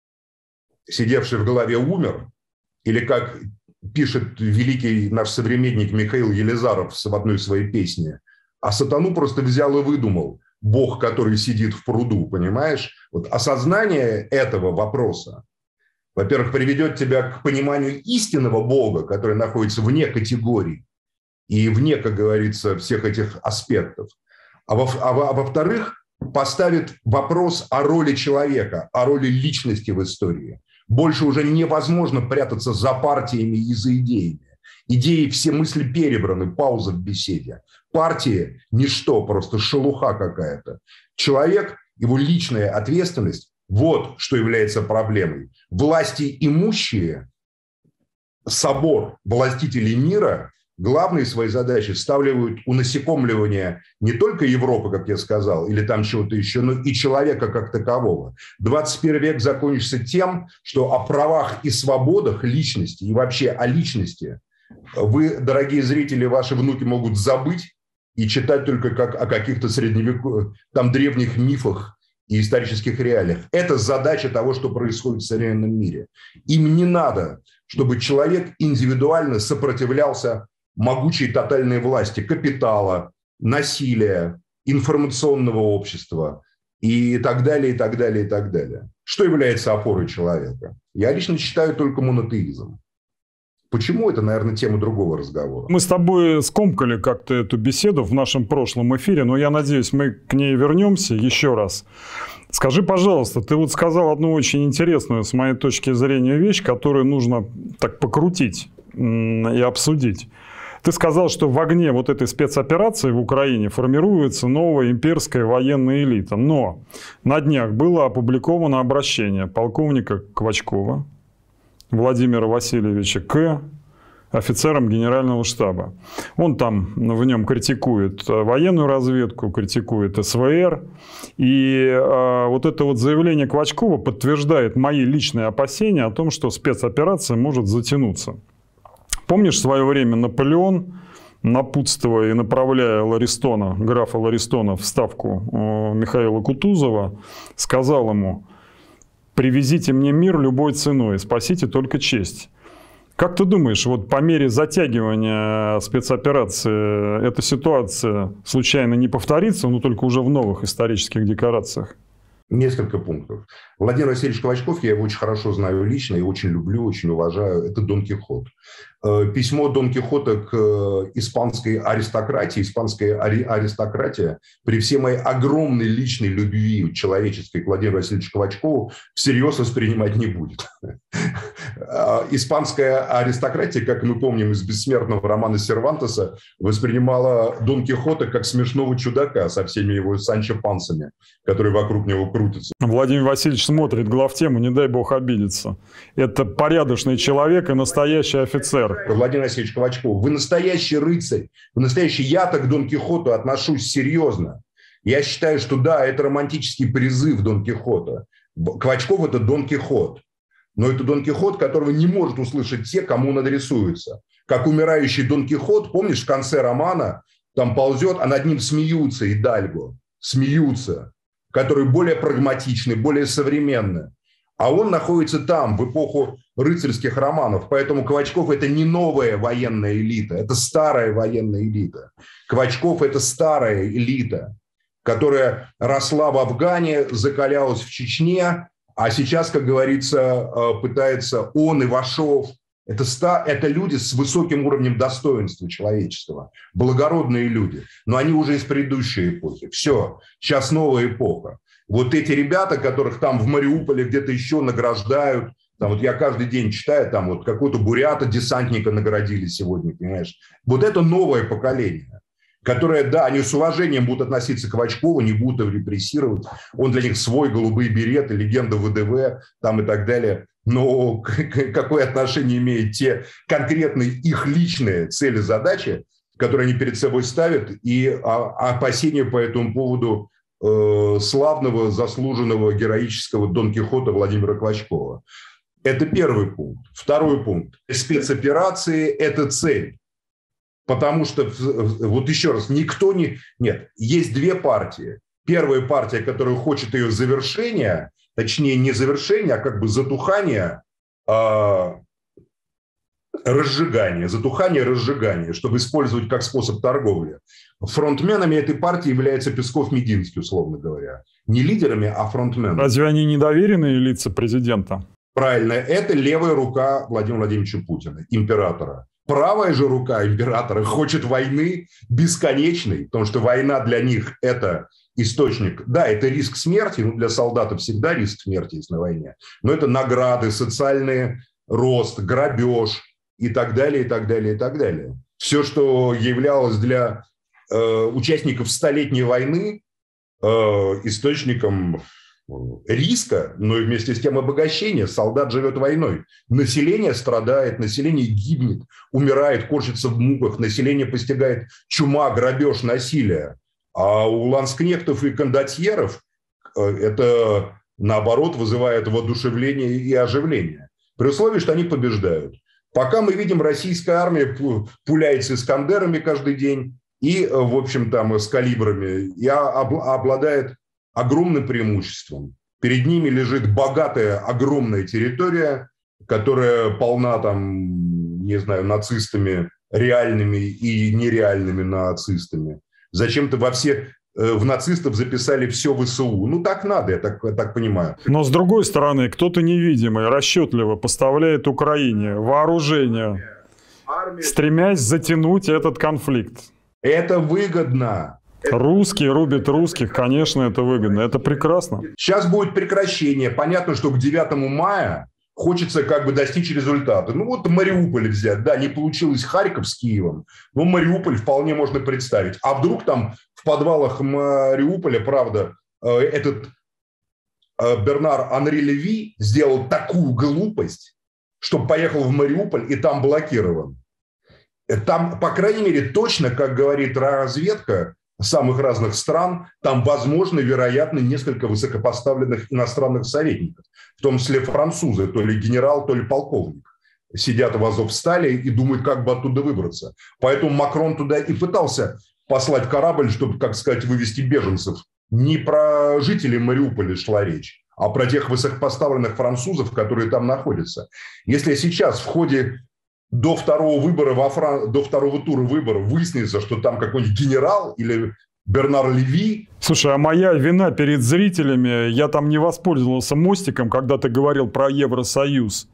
сидевший в голове, умер, или, как пишет великий наш современник Михаил Елизаров в одной своей песне, а сатану просто взял и выдумал Бог, который сидит в пруду, понимаешь? Вот осознание этого вопроса, во-первых, приведет тебя к пониманию истинного Бога, который находится вне категорий и вне, как говорится, всех этих аспектов. А во-вторых, поставит вопрос о роли человека, о роли личности в истории. Больше уже невозможно прятаться за партиями и за идеями. Идеи, все мысли перебраны, пауза в беседе. Партии – ничто, просто шелуха какая-то. Человек, его личная ответственность – вот что является проблемой. Власти имущие, собор властителей мира, главные свои задачи ставляют унасекомливание не только Европы, как я сказал, или там чего-то еще, но и человека как такового. 21 век закончится тем, что о правах и свободах личности и вообще о личности вы, дорогие зрители, ваши внуки могут забыть и читать только как о каких-то средневековых, там, древних мифах и исторических реалиях. Это задача того, что происходит в современном мире. Им не надо, чтобы человек индивидуально сопротивлялся могучей тотальной власти капитала, насилия, информационного общества и так далее, и так далее, и так далее. Что является опорой человека? Я лично считаю только монотеизм. Почему? Это, наверное, тема другого разговора. Мы с тобой скомкали как-то эту беседу в нашем прошлом эфире, но я надеюсь, мы к ней вернемся еще раз. Скажи, пожалуйста, ты вот сказал одну очень интересную, с моей точки зрения, вещь, которую нужно так покрутить и обсудить. Ты сказал, что в огне вот этой спецоперации в Украине формируется новая имперская военная элита. Но на днях было опубликовано обращение полковника Квачкова Владимира Васильевича к офицером генерального штаба. Он там в нем критикует военную разведку, критикует СВР. И вот это вот заявление Квачкова подтверждает мои личные опасения о том, что спецоперация может затянуться. Помнишь, в свое время Наполеон, напутствуя и направляя Ларистона, графа Ларистона в ставку Михаила Кутузова, сказал ему: «Привезите мне мир любой ценой, спасите только честь». Как ты думаешь, вот по мере затягивания спецоперации эта ситуация случайно не повторится, но только уже в новых исторических декорациях? Несколько пунктов. Владимир Васильевич Квачков, я его очень хорошо знаю лично и очень люблю, очень уважаю. Это Дон Кихот. Письмо Дон Кихота к испанской аристократии. Испанская аристократия при всей моей огромной личной любви человеческой к Владимиру Васильевичу Квачкову всерьез воспринимать не будет. Испанская аристократия, как мы помним из бессмертного романа Сервантеса, воспринимала Дон Кихота как смешного чудака со всеми его Санчо Пансами, которые вокруг него крутятся. Владимир Васильевич смотрит главтему, не дай бог обидеться. Это порядочный человек и настоящий офицер. Владимир Васильевич Квачков, вы настоящий рыцарь, вы настоящий. Я-то к Дон Кихоту отношусь серьезно. Я считаю, что да, это романтический призыв Дон Кихота. Квачков – это Дон Кихот. Но это Дон Кихот, которого не может услышать те, кому он адресуется. Как умирающий Дон Кихот, помнишь, в конце романа там ползет, а над ним смеются Идальго. Смеются. Которые более прагматичны, более современны. А он находится там, в эпоху рыцарских романов. Поэтому Квачков – это не новая военная элита, это старая военная элита. Квачков – это старая элита, которая росла в Афгане, закалялась в Чечне, а сейчас, как говорится, пытается он, Ивашов. Это люди с высоким уровнем достоинства человечества, благородные люди, но они уже из предыдущей эпохи. Все, сейчас новая эпоха. Вот эти ребята, которых там в Мариуполе где-то еще награждают, там вот я каждый день читаю, там вот какого-то бурята, десантника наградили сегодня, понимаешь. Вот это новое поколение, которое, да, они с уважением будут относиться к Квачкову, не будут его репрессировать. Он для них свой, голубые береты, легенда ВДВ там и так далее. Но какое отношение имеют те конкретные их личные цели, задачи, которые они перед собой ставят, и опасения по этому поводу славного, заслуженного, героического Дон Кихота Владимира Квачкова. Это первый пункт. Второй пункт. Спецоперации – это цель. Потому что, вот еще раз, никто не... Нет, есть две партии. Первая партия, которая хочет ее завершения, точнее, не завершения, а как бы затухания, разжигания, затухания-разжигания, чтобы использовать как способ торговли. Фронтменами этой партии являются Песков-Мединский, условно говоря. Не лидерами, а фронтменами. Разве они не доверенные лица президента? Правильно. Это левая рука Владимира Владимировича Путина, императора. Правая же рука императора хочет войны бесконечной, потому что война для них – это источник. Да, это риск смерти, ну, для солдата всегда риск смерти есть на войне, но это награды, социальный рост, грабеж и так далее, и так далее, и так далее. Все, что являлось для участников Столетней войны источником риска, но и вместе с тем обогащения. Солдат живет войной. Население страдает, население гибнет, умирает, корчится в муках, население постигает чума, грабеж, насилие. А у ланскнехтов и кондотьеров это, наоборот, вызывает воодушевление и оживление. При условии, что они побеждают. Пока мы видим, российская армия пуляется искандерами каждый день и, в общем, там, с калибрами, и обладает огромным преимуществом. Перед ними лежит богатая, огромная территория, которая полна, там, не знаю, нацистами, реальными и нереальными нацистами. Зачем-то в нацистов записали все ВСУ. Ну, так надо, я так понимаю. Но, с другой стороны, кто-то невидимый расчетливо поставляет Украине вооружение, стремясь затянуть этот конфликт. Это выгодно. Русские рубят русских, конечно, это выгодно. Это прекрасно. Сейчас будет прекращение. Понятно, что к 9 мая хочется как бы достичь результата. Ну вот Мариуполь взять. Да, не получилось Харьков с Киевом, но Мариуполь вполне можно представить. А вдруг там в подвалах Мариуполя, правда, этот Бернар Анри Леви сделал такую глупость, что поехал в Мариуполь и там блокирован. Там, по крайней мере, точно, как говорит разведка самых разных стран, там, возможно, вероятно, несколько высокопоставленных иностранных советников, в том числе французы, то ли генерал, то ли полковник, сидят в Азовстале и думают, как бы оттуда выбраться. Поэтому Макрон туда и пытался послать корабль, чтобы, как сказать, вывести беженцев. Не про жителей Мариуполя шла речь, а про тех высокопоставленных французов, которые там находятся. Если сейчас в ходе до второго тура выборов выяснится, что там какой-нибудь генерал или Бернар Леви. Слушай, а моя вина перед зрителями, я там не воспользовался мостиком, когда ты говорил про Евросоюз,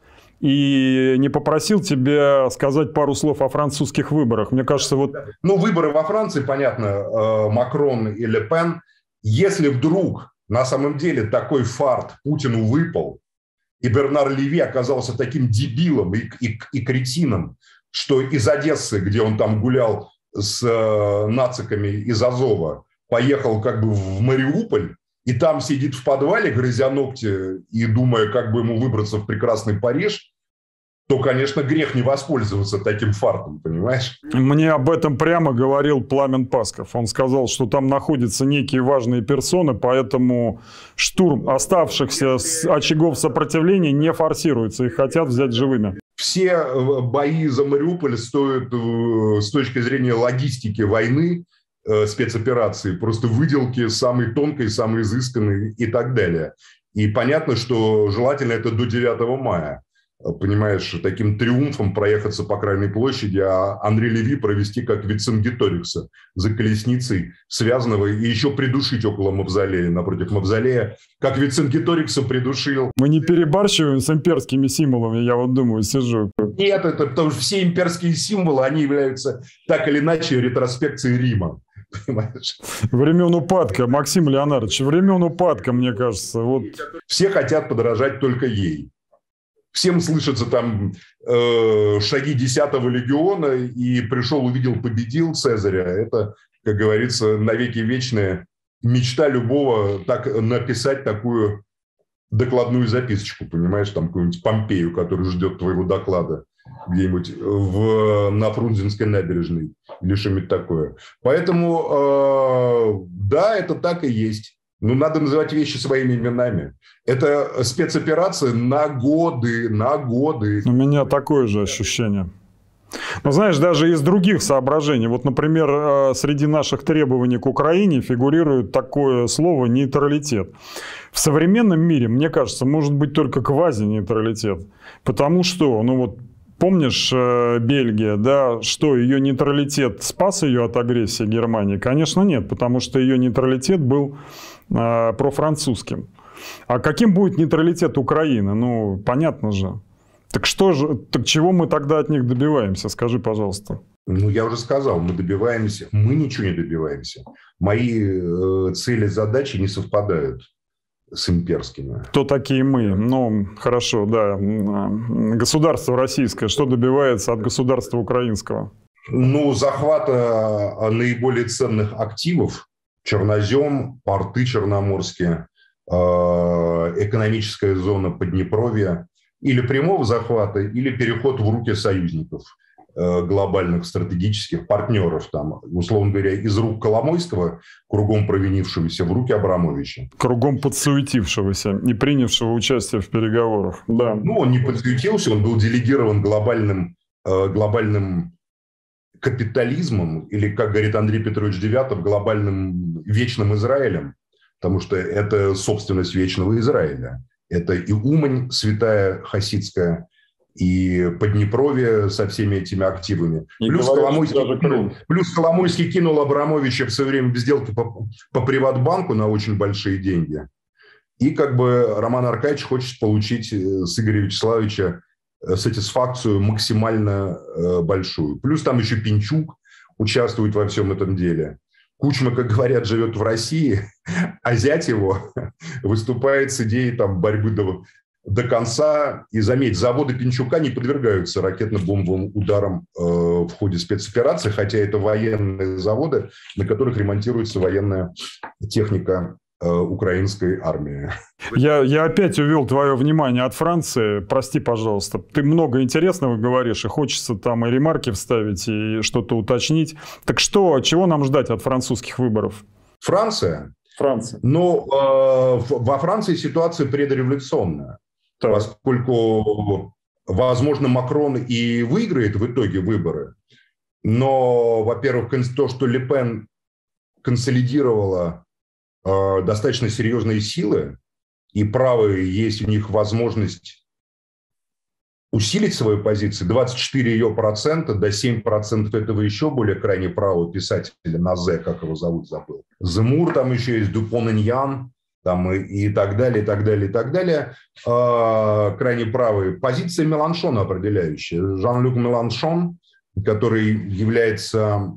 и не попросил тебя сказать пару слов о французских выборах. Мне кажется, вот... Ну, выборы во Франции, понятно, Макрон и Ле Пен. Если вдруг на самом деле такой фарт Путину выпал, и Бернар Леви оказался таким дебилом и кретином, что из Одессы, где он там гулял с нациками из Азова, поехал как бы в Мариуполь, и там сидит в подвале, грызя ногти и думая, как бы ему выбраться в прекрасный Париж, то, конечно, грех не воспользоваться таким фартом, понимаешь? Мне об этом прямо говорил Пламен Пасков. Он сказал, что там находятся некие важные персоны, поэтому штурм оставшихся очагов сопротивления не форсируется, их хотят взять живыми. Все бои за Мариуполь стоят с точки зрения логистики войны, спецоперации, просто выделки самой тонкой, самой изысканной и так далее. И понятно, что желательно это до 9 мая. Понимаешь, таким триумфом проехаться по Красной площади, а Анри Леви провести как Верцингеторикса за колесницей связанного и еще придушить около мавзолея, напротив мавзолея, как Верцингеторикса придушил. Мы не перебарщиваем с имперскими символами, я вот думаю, сижу. Нет, это потому что все имперские символы, они являются так или иначе ретроспекцией Рима. Понимаешь? Времен упадка, Максим Леонардович, времен упадка, мне кажется. Вот. Все хотят подражать только ей. Всем слышатся там шаги 10-го легиона, и пришел, увидел, победил Цезаря. Это, как говорится, навеки вечная мечта любого так написать такую докладную записочку, понимаешь, там какую-нибудь Помпею, который ждет твоего доклада где-нибудь на Фрунзенской набережной или что-нибудь такое. Поэтому, да, это так и есть. Но надо называть вещи своими именами. Это спецоперация на годы, на годы. У меня такое же ощущение. Но знаешь, даже из других соображений. Вот, например, среди наших требований к Украине фигурирует такое слово «нейтралитет». В современном мире, мне кажется, может быть только квази-нейтралитет. Потому что, ну вот, помнишь, Бельгия, да, что ее нейтралитет спас ее от агрессии Германии? Конечно, нет, потому что ее нейтралитет был профранцузским. А каким будет нейтралитет Украины? Ну, понятно же. Так что же, так чего мы тогда от них добиваемся? Скажи, пожалуйста. Ну, я уже сказал, мы добиваемся. Мы ничего не добиваемся. Мои цели, задачи не совпадают с имперскими. Кто такие мы? Ну, хорошо, да. Государство российское, что добивается от государства украинского? Ну, захвата наиболее ценных активов. Чернозем, порты черноморские, экономическая зона Поднепровья. Или прямого захвата, или переход в руки союзников, глобальных стратегических партнеров, там, условно говоря, из рук Коломойского, кругом провинившегося, в руки Абрамовича. Кругом подсуетившегося, не принявшего участия в переговорах. Да. Ну, он не подсуетился, он был делегирован глобальным капитализмом, или, как говорит Андрей Петрович Девятов, глобальным вечным Израилем, потому что это собственность вечного Израиля. Это и Умань, святая хасидская, и Поднепровье со всеми этими активами. Плюс Коломойский кинул Абрамовича все время в сделки по Приватбанку на очень большие деньги. И как бы Роман Аркадьевич хочет получить с Игоря Вячеславовича сатисфакцию максимально большую. Плюс там еще Пинчук участвует во всем этом деле. Кучма, как говорят, живет в России, а зять его выступает с идеей там, борьбы до конца. И заметь, заводы Пинчука не подвергаются ракетно-бомбовым ударам в ходе спецоперации, хотя это военные заводы, на которых ремонтируется военная техника украинской армии. Я опять увел твое внимание от Франции. Прости, пожалуйста. Ты много интересного говоришь, и хочется там и ремарки вставить, и что-то уточнить. Так что, чего нам ждать от французских выборов? Франция? Франция. Ну, во Франции ситуация предреволюционная, Так. поскольку, возможно, Макрон и выиграет в итоге выборы, но, во-первых, то, что Ле Пен консолидировала достаточно серьезные силы, и правые есть у них возможность усилить свою позицию. 24 ее процента, до 7% этого еще более крайне правого писателя Назе, как его зовут, забыл. Земур там еще есть, Дюпон-Иньян, там и так далее, и так далее, и так далее. Крайне правые. Позиция Меланшона определяющая. Жан-Люк Меланшон, который является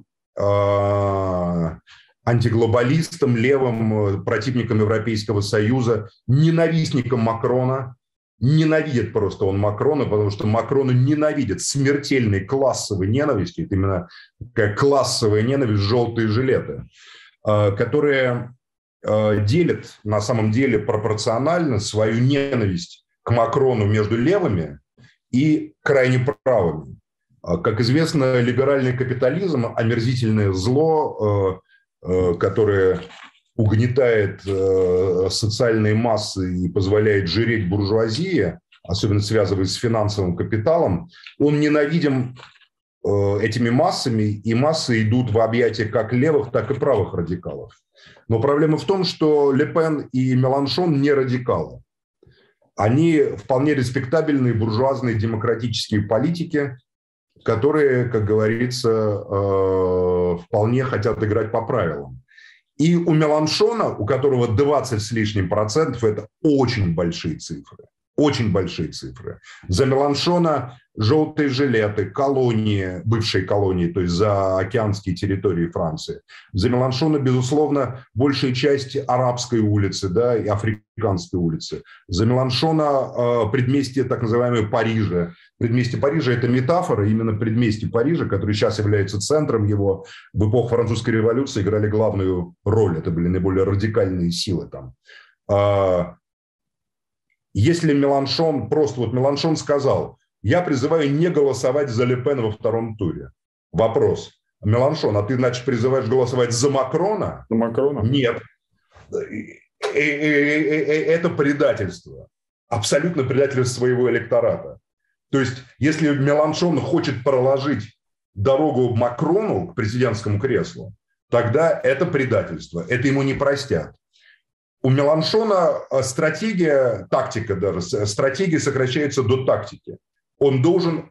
антиглобалистом, левым, противником Европейского Союза, ненавистником Макрона. Ненавидит просто он Макрона, потому что Макрона ненавидит смертельной классовой ненавистью. Это именно такая классовая ненависть, желтые жилеты, которые делят на самом деле пропорционально свою ненависть к Макрону между левыми и крайне правыми. Как известно, либеральный капитализм – омерзительное зло, которое угнетает социальные массы и позволяет жиреть буржуазии, особенно связываясь с финансовым капиталом, он ненавидим этими массами, и массы идут в объятия как левых, так и правых радикалов. Но проблема в том, что Ле Пен и Меланшон не радикалы. Они вполне респектабельные буржуазные демократические политики, которые, как говорится, вполне хотят играть по правилам. И у Меланшона, у которого 20 с лишним процентов, это очень большие цифры. Очень большие цифры. За Меланшона желтые жилеты, колонии, бывшие колонии, то есть за океанские территории Франции. За Меланшона, безусловно, большая часть арабской улицы, да, и африканской улицы. За Меланшона предместье так называемое Парижа. Предместье Парижа – это метафора, именно предместье Парижа, который сейчас является центром его, в эпоху французской революции играли главную роль. Это были наиболее радикальные силы там. Если Меланшон, просто вот Меланшон сказал: я призываю не голосовать за Ле Пен во втором туре. Вопрос. Меланшон, а ты, значит, призываешь голосовать за Макрона? За Макрона? Нет. Это предательство. Абсолютно предательство своего электората. То есть, если Меланшон хочет проложить дорогу Макрону к президентскому креслу, тогда это предательство. Это ему не простят. У Меланшона стратегия, тактика даже, стратегия сокращается до тактики. Он должен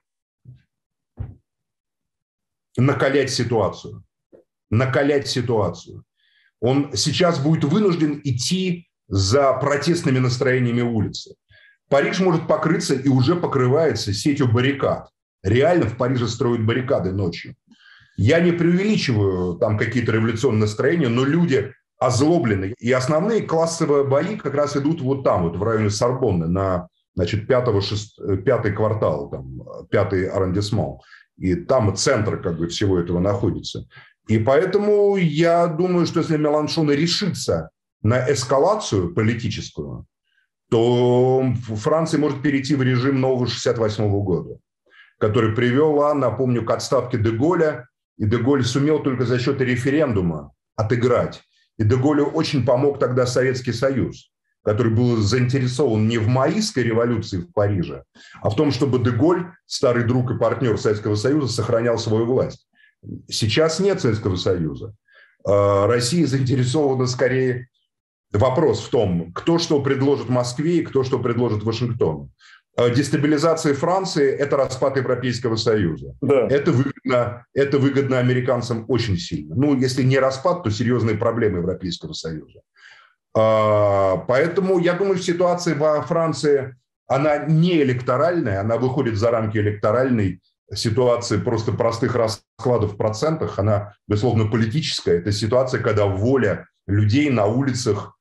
накалять ситуацию. Накалять ситуацию. Он сейчас будет вынужден идти за протестными настроениями улицы. Париж может покрыться и уже покрывается сетью баррикад. Реально в Париже строят баррикады ночью. Я не преувеличиваю там какие-то революционные настроения, но люди озлоблены. И основные классовые бои как раз идут вот там, вот в районе Сорбонны, на, значит, пятый квартал, там, 5-й аррondissement. И там центр как бы всего этого находится. И поэтому я думаю, что если Меланшон решится на эскалацию политическую, то Франция может перейти в режим нового 1968 года, который привел, напомню, к отставке де Голля. И де Голль сумел только за счет референдума отыграть. И де Голлю очень помог тогда Советский Союз, который был заинтересован не в маоистской революции в Париже, а в том, чтобы де Голль, старый друг и партнер Советского Союза, сохранял свою власть. Сейчас нет Советского Союза. Россия заинтересована скорее... Вопрос в том, кто что предложит Москве и кто что предложит Вашингтону. Дестабилизация Франции – это распад Европейского Союза. Да. Это выгодно американцам очень сильно. Ну, если не распад, то серьезные проблемы Европейского Союза. Поэтому я думаю, ситуация во Франции, она не электоральная, она выходит за рамки электоральной ситуации просто простых раскладов в процентах. Она, безусловно, политическая. Это ситуация, когда воля людей на улицах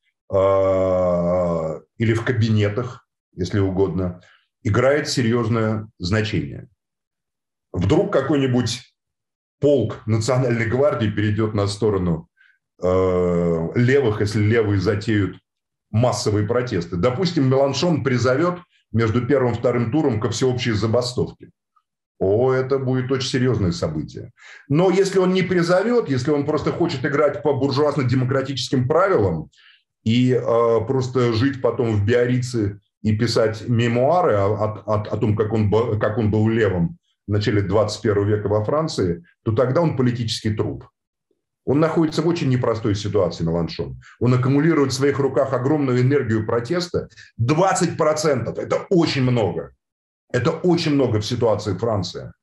или в кабинетах, если угодно, играет серьезное значение. Вдруг какой-нибудь полк Национальной гвардии перейдет на сторону левых, если левые затеют массовые протесты. Допустим, Меланшон призовет между первым и вторым туром ко всеобщей забастовке. Это будет очень серьезное событие. Но если он не призовет, если он просто хочет играть по буржуазно-демократическим правилам и просто жить потом в Биаррице и писать мемуары о том, как он был левым в начале 21 века во Франции, то тогда он политический труп. Он находится в очень непростой ситуации, Меланшон. Он аккумулирует в своих руках огромную энергию протеста. 20% – это очень много. Это очень много в ситуации Франции.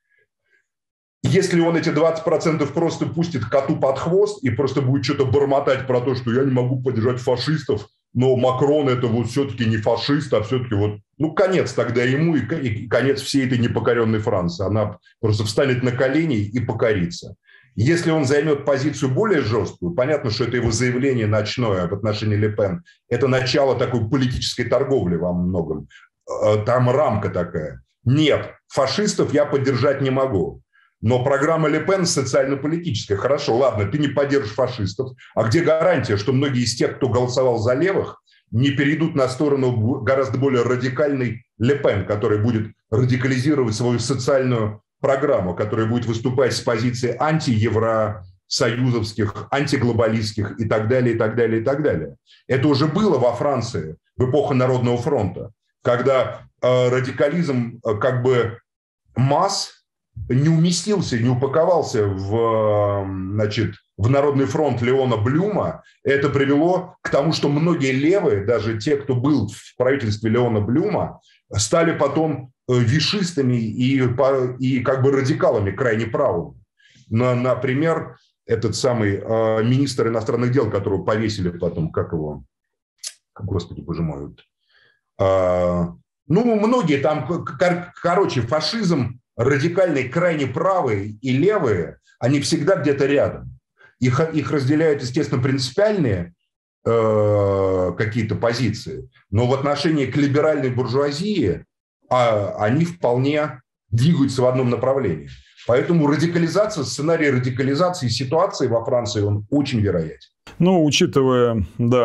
Если он эти 20% просто пустит коту под хвост и просто будет что-то бормотать про то, что я не могу поддержать фашистов, но Макрон это вот все-таки не фашист, а все-таки вот, конец тогда ему и конец всей этой непокоренной Франции. Она просто встанет на колени и покорится. Если он займет позицию более жесткую, понятно, что это его заявление ночное в отношении Ле Пен, это начало такой политической торговли во многом. Там рамка такая. Нет, фашистов я поддержать не могу. Но программа Ле Пен социально-политическая. Хорошо, ладно, ты не поддержишь фашистов. А где гарантия, что многие из тех, кто голосовал за левых, не перейдут на сторону гораздо более радикальной Ле Пен, которая будет радикализировать свою социальную программу, которая будет выступать с позиции антиевросоюзовских, антиглобалистских и так далее, и так далее, и так далее. Это уже было во Франции в эпоху Народного фронта, когда радикализм масс не уместился, не упаковался в Народный фронт Леона Блюма. Это привело к тому, что многие левые, даже те, кто был в правительстве Леона Блюма, стали потом вишистами и радикалами крайне правыми. Например, этот самый министр иностранных дел, которого повесили потом, Господи, боже мой. Многие там, фашизм, радикальные, крайне правые и левые, они всегда где-то рядом. Их разделяют, естественно, принципиальные какие-то позиции, но в отношении к либеральной буржуазии они вполне двигаются в одном направлении. Поэтому сценарий радикализации ситуации во Франции, он очень вероятен. Учитывая,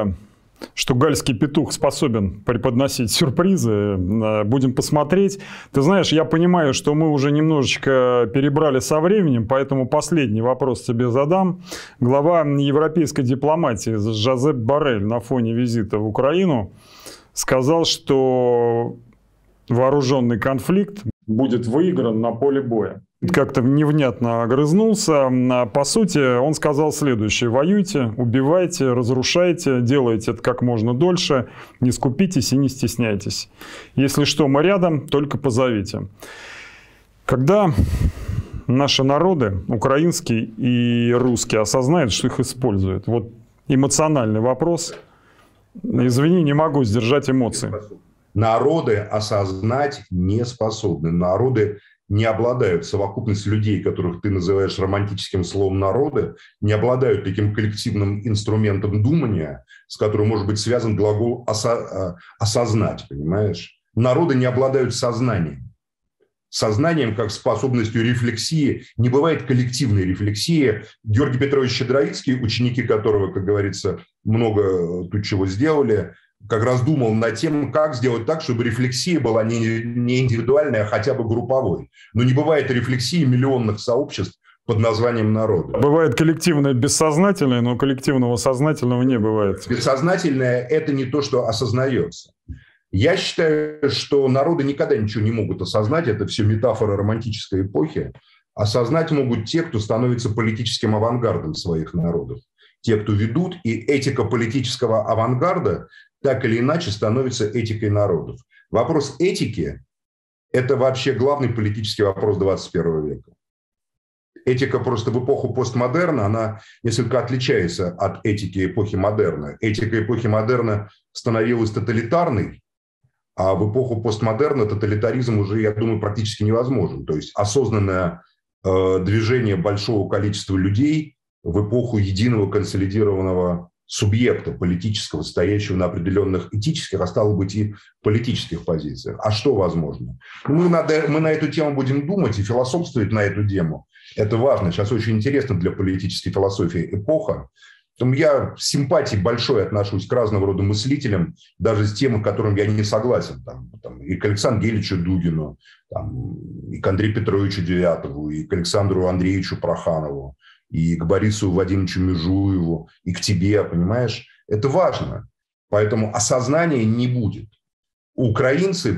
что гальский петух способен преподносить сюрпризы, будем посмотреть. Ты знаешь, я понимаю, что мы уже немножечко перебрали со временем, поэтому последний вопрос тебе задам. Глава европейской дипломатии Жозеп Боррель на фоне визита в Украину сказал, что вооруженный конфликт будет выигран на поле боя. Как-то невнятно огрызнулся. По сути, он сказал следующее: воюйте, убивайте, разрушайте, делайте это как можно дольше, не скупитесь и не стесняйтесь. Если что, мы рядом, только позовите. Когда наши народы, украинский и русский, осознают, что их используют? Вот эмоциональный вопрос. Извини, не могу сдержать эмоции. Народы осознать не способны. Народы не обладают, совокупность людей, которых ты называешь романтическим словом «народы», не обладают таким коллективным инструментом думания, с которым может быть связан глагол «осознать», понимаешь? Народы не обладают сознанием. Сознанием как способностью рефлексии. Не бывает коллективной рефлексии. Георгий Петрович Щедровицкий, ученики которого, как говорится, много тут чего сделали, как раз думал над тем, как сделать так, чтобы рефлексия была не индивидуальной, а хотя бы групповой. Но не бывает рефлексии миллионных сообществ под названием народа. Бывает коллективное бессознательное, но коллективного сознательного не бывает. Бессознательное – это не то, что осознается. Я считаю, что народы никогда ничего не могут осознать. Это все метафора романтической эпохи. Осознать могут те, кто становится политическим авангардом своих народов. Те, кто ведут, и этика политического авангарда так или иначе становится этикой народов. Вопрос этики – это вообще главный политический вопрос 21 века. Этика просто в эпоху постмодерна, она несколько отличается от этики эпохи модерна. Этика эпохи модерна становилась тоталитарной, а в эпоху постмодерна тоталитаризм уже, я думаю, практически невозможен. То есть осознанное движение большого количества людей в эпоху единого консолидированного субъекта политического, стоящего на определенных этических, а стало быть и политических позициях. А что возможно? Мы на эту тему будем думать и философствовать на эту тему. Это важно. Сейчас очень интересно для политической философии эпоха. Поэтому я с симпатией большой отношусь к разного рода мыслителям, даже с тем, с которым я не согласен. И к Александру Геличу Дугину, и к Андрею Петровичу Девятову, и к Александру Андреевичу Проханову, и к Борису Владимировичу Межуеву, и к тебе, понимаешь? Это важно. Поэтому осознания не будет. Украинцы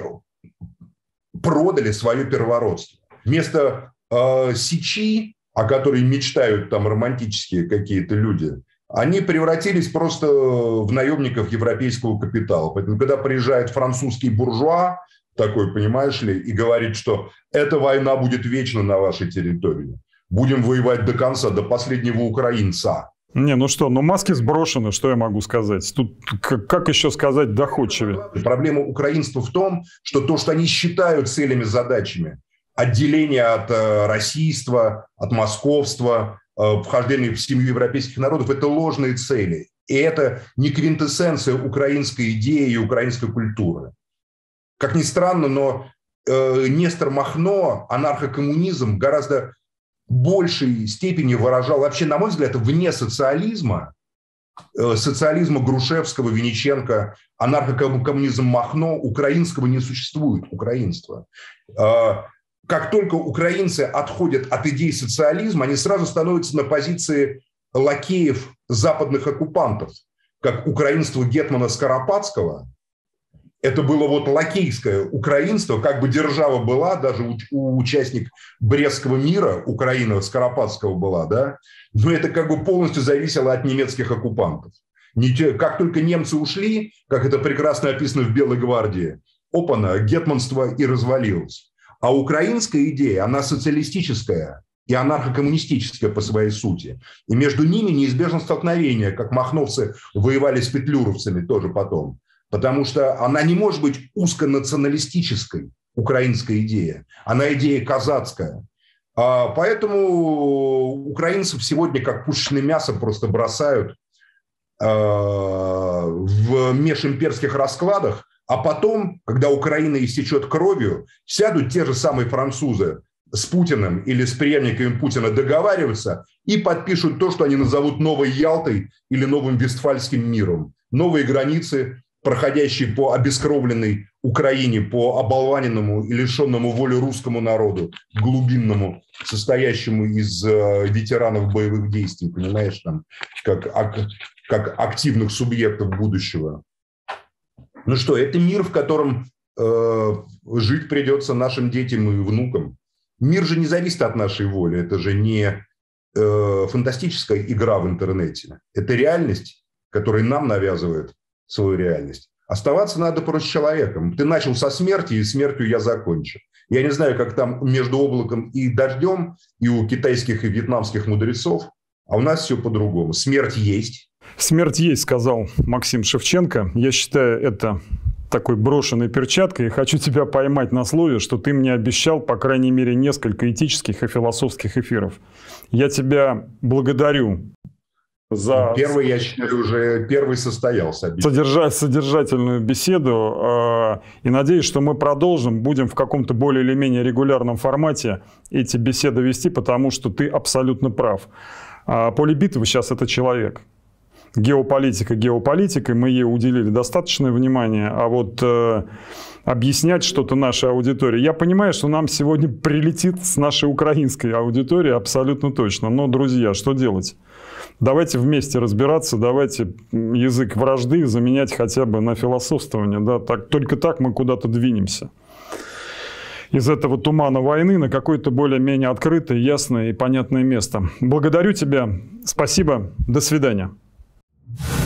продали свое первородство. Вместо сечи, о которой мечтают там романтические какие-то люди, они превратились просто в наемников европейского капитала. Поэтому, когда приезжает французский буржуа, такой, понимаешь ли, и говорит, что эта война будет вечно на вашей территории, будем воевать до конца, до последнего украинца. Не, ну что, ну маски сброшены, что я могу сказать? Тут как еще сказать доходчивее? Проблема украинства в том, что то, что они считают целями, задачами, отделение от российства, от московства, вхождение в семью европейских народов – это ложные цели. И это не квинтэссенция украинской идеи и украинской культуры. Как ни странно, но Нестор Махно анархокоммунизм гораздо большей степени выражал, вообще, на мой взгляд, вне социализма Грушевского, Винниченко, анархокоммунизм Махно, украинского не существует, украинства. Как только украинцы отходят от идей социализма, они сразу становятся на позиции лакеев западных оккупантов, как украинство гетмана Скоропадского. Это было вот лакейское украинство, как бы держава была, даже участник Брестского мира, Украина Скоропадского была, да, но это как бы полностью зависело от немецких оккупантов. Как только немцы ушли, как это прекрасно описано в «Белой гвардии», опана, гетманство и развалилось. А украинская идея, она социалистическая и анархокоммунистическая по своей сути. И между ними неизбежно столкновение, как махновцы воевали с петлюровцами тоже потом. Потому что она не может быть узконационалистической, украинская идея. Она идея казацкая. Поэтому украинцев сегодня как пушечное мясо просто бросают в межимперских раскладах, а потом, когда Украина истечет кровью, сядут те же самые французы с Путиным или с преемниками Путина договариваться и подпишут то, что они назовут новой Ялтой или новым Вестфальским миром. Новые границы, проходящие по обескровленной Украине, по оболваненному и лишенному воли русскому народу, глубинному, состоящему из ветеранов боевых действий, понимаешь, там, как активных субъектов будущего. Ну что, это мир, в котором жить придется нашим детям и внукам. Мир же не зависит от нашей воли, это же не фантастическая игра в интернете. Это реальность, которая нам навязывает свою реальность. Оставаться надо просто человеком. Ты начал со смерти, и смертью я закончу. Я не знаю, как там между облаком и дождем, и у китайских и вьетнамских мудрецов, а у нас все по-другому. Смерть есть. Смерть есть, сказал Максим Шевченко. Я считаю это такой брошенной перчаткой. И хочу тебя поймать на слове, что ты мне обещал, по крайней мере, несколько этических и философских эфиров. Я тебя благодарю за... Первый, я считаю, уже первый состоялся. Содержательную беседу. И надеюсь, что мы продолжим, будем в каком-то более или менее регулярном формате эти беседы вести, потому что ты абсолютно прав. Поле битвы сейчас это человек. Геополитика геополитикой, мы ей уделили достаточное внимание, а вот объяснять что-то нашей аудитории. Я понимаю, что нам сегодня прилетит с нашей украинской аудитории абсолютно точно. Но, друзья, что делать? Давайте вместе разбираться, давайте язык вражды заменять хотя бы на философствование. Да? Только так мы куда-то двинемся. Из этого тумана войны на какое-то более-менее открытое, ясное и понятное место. Благодарю тебя. Спасибо. До свидания.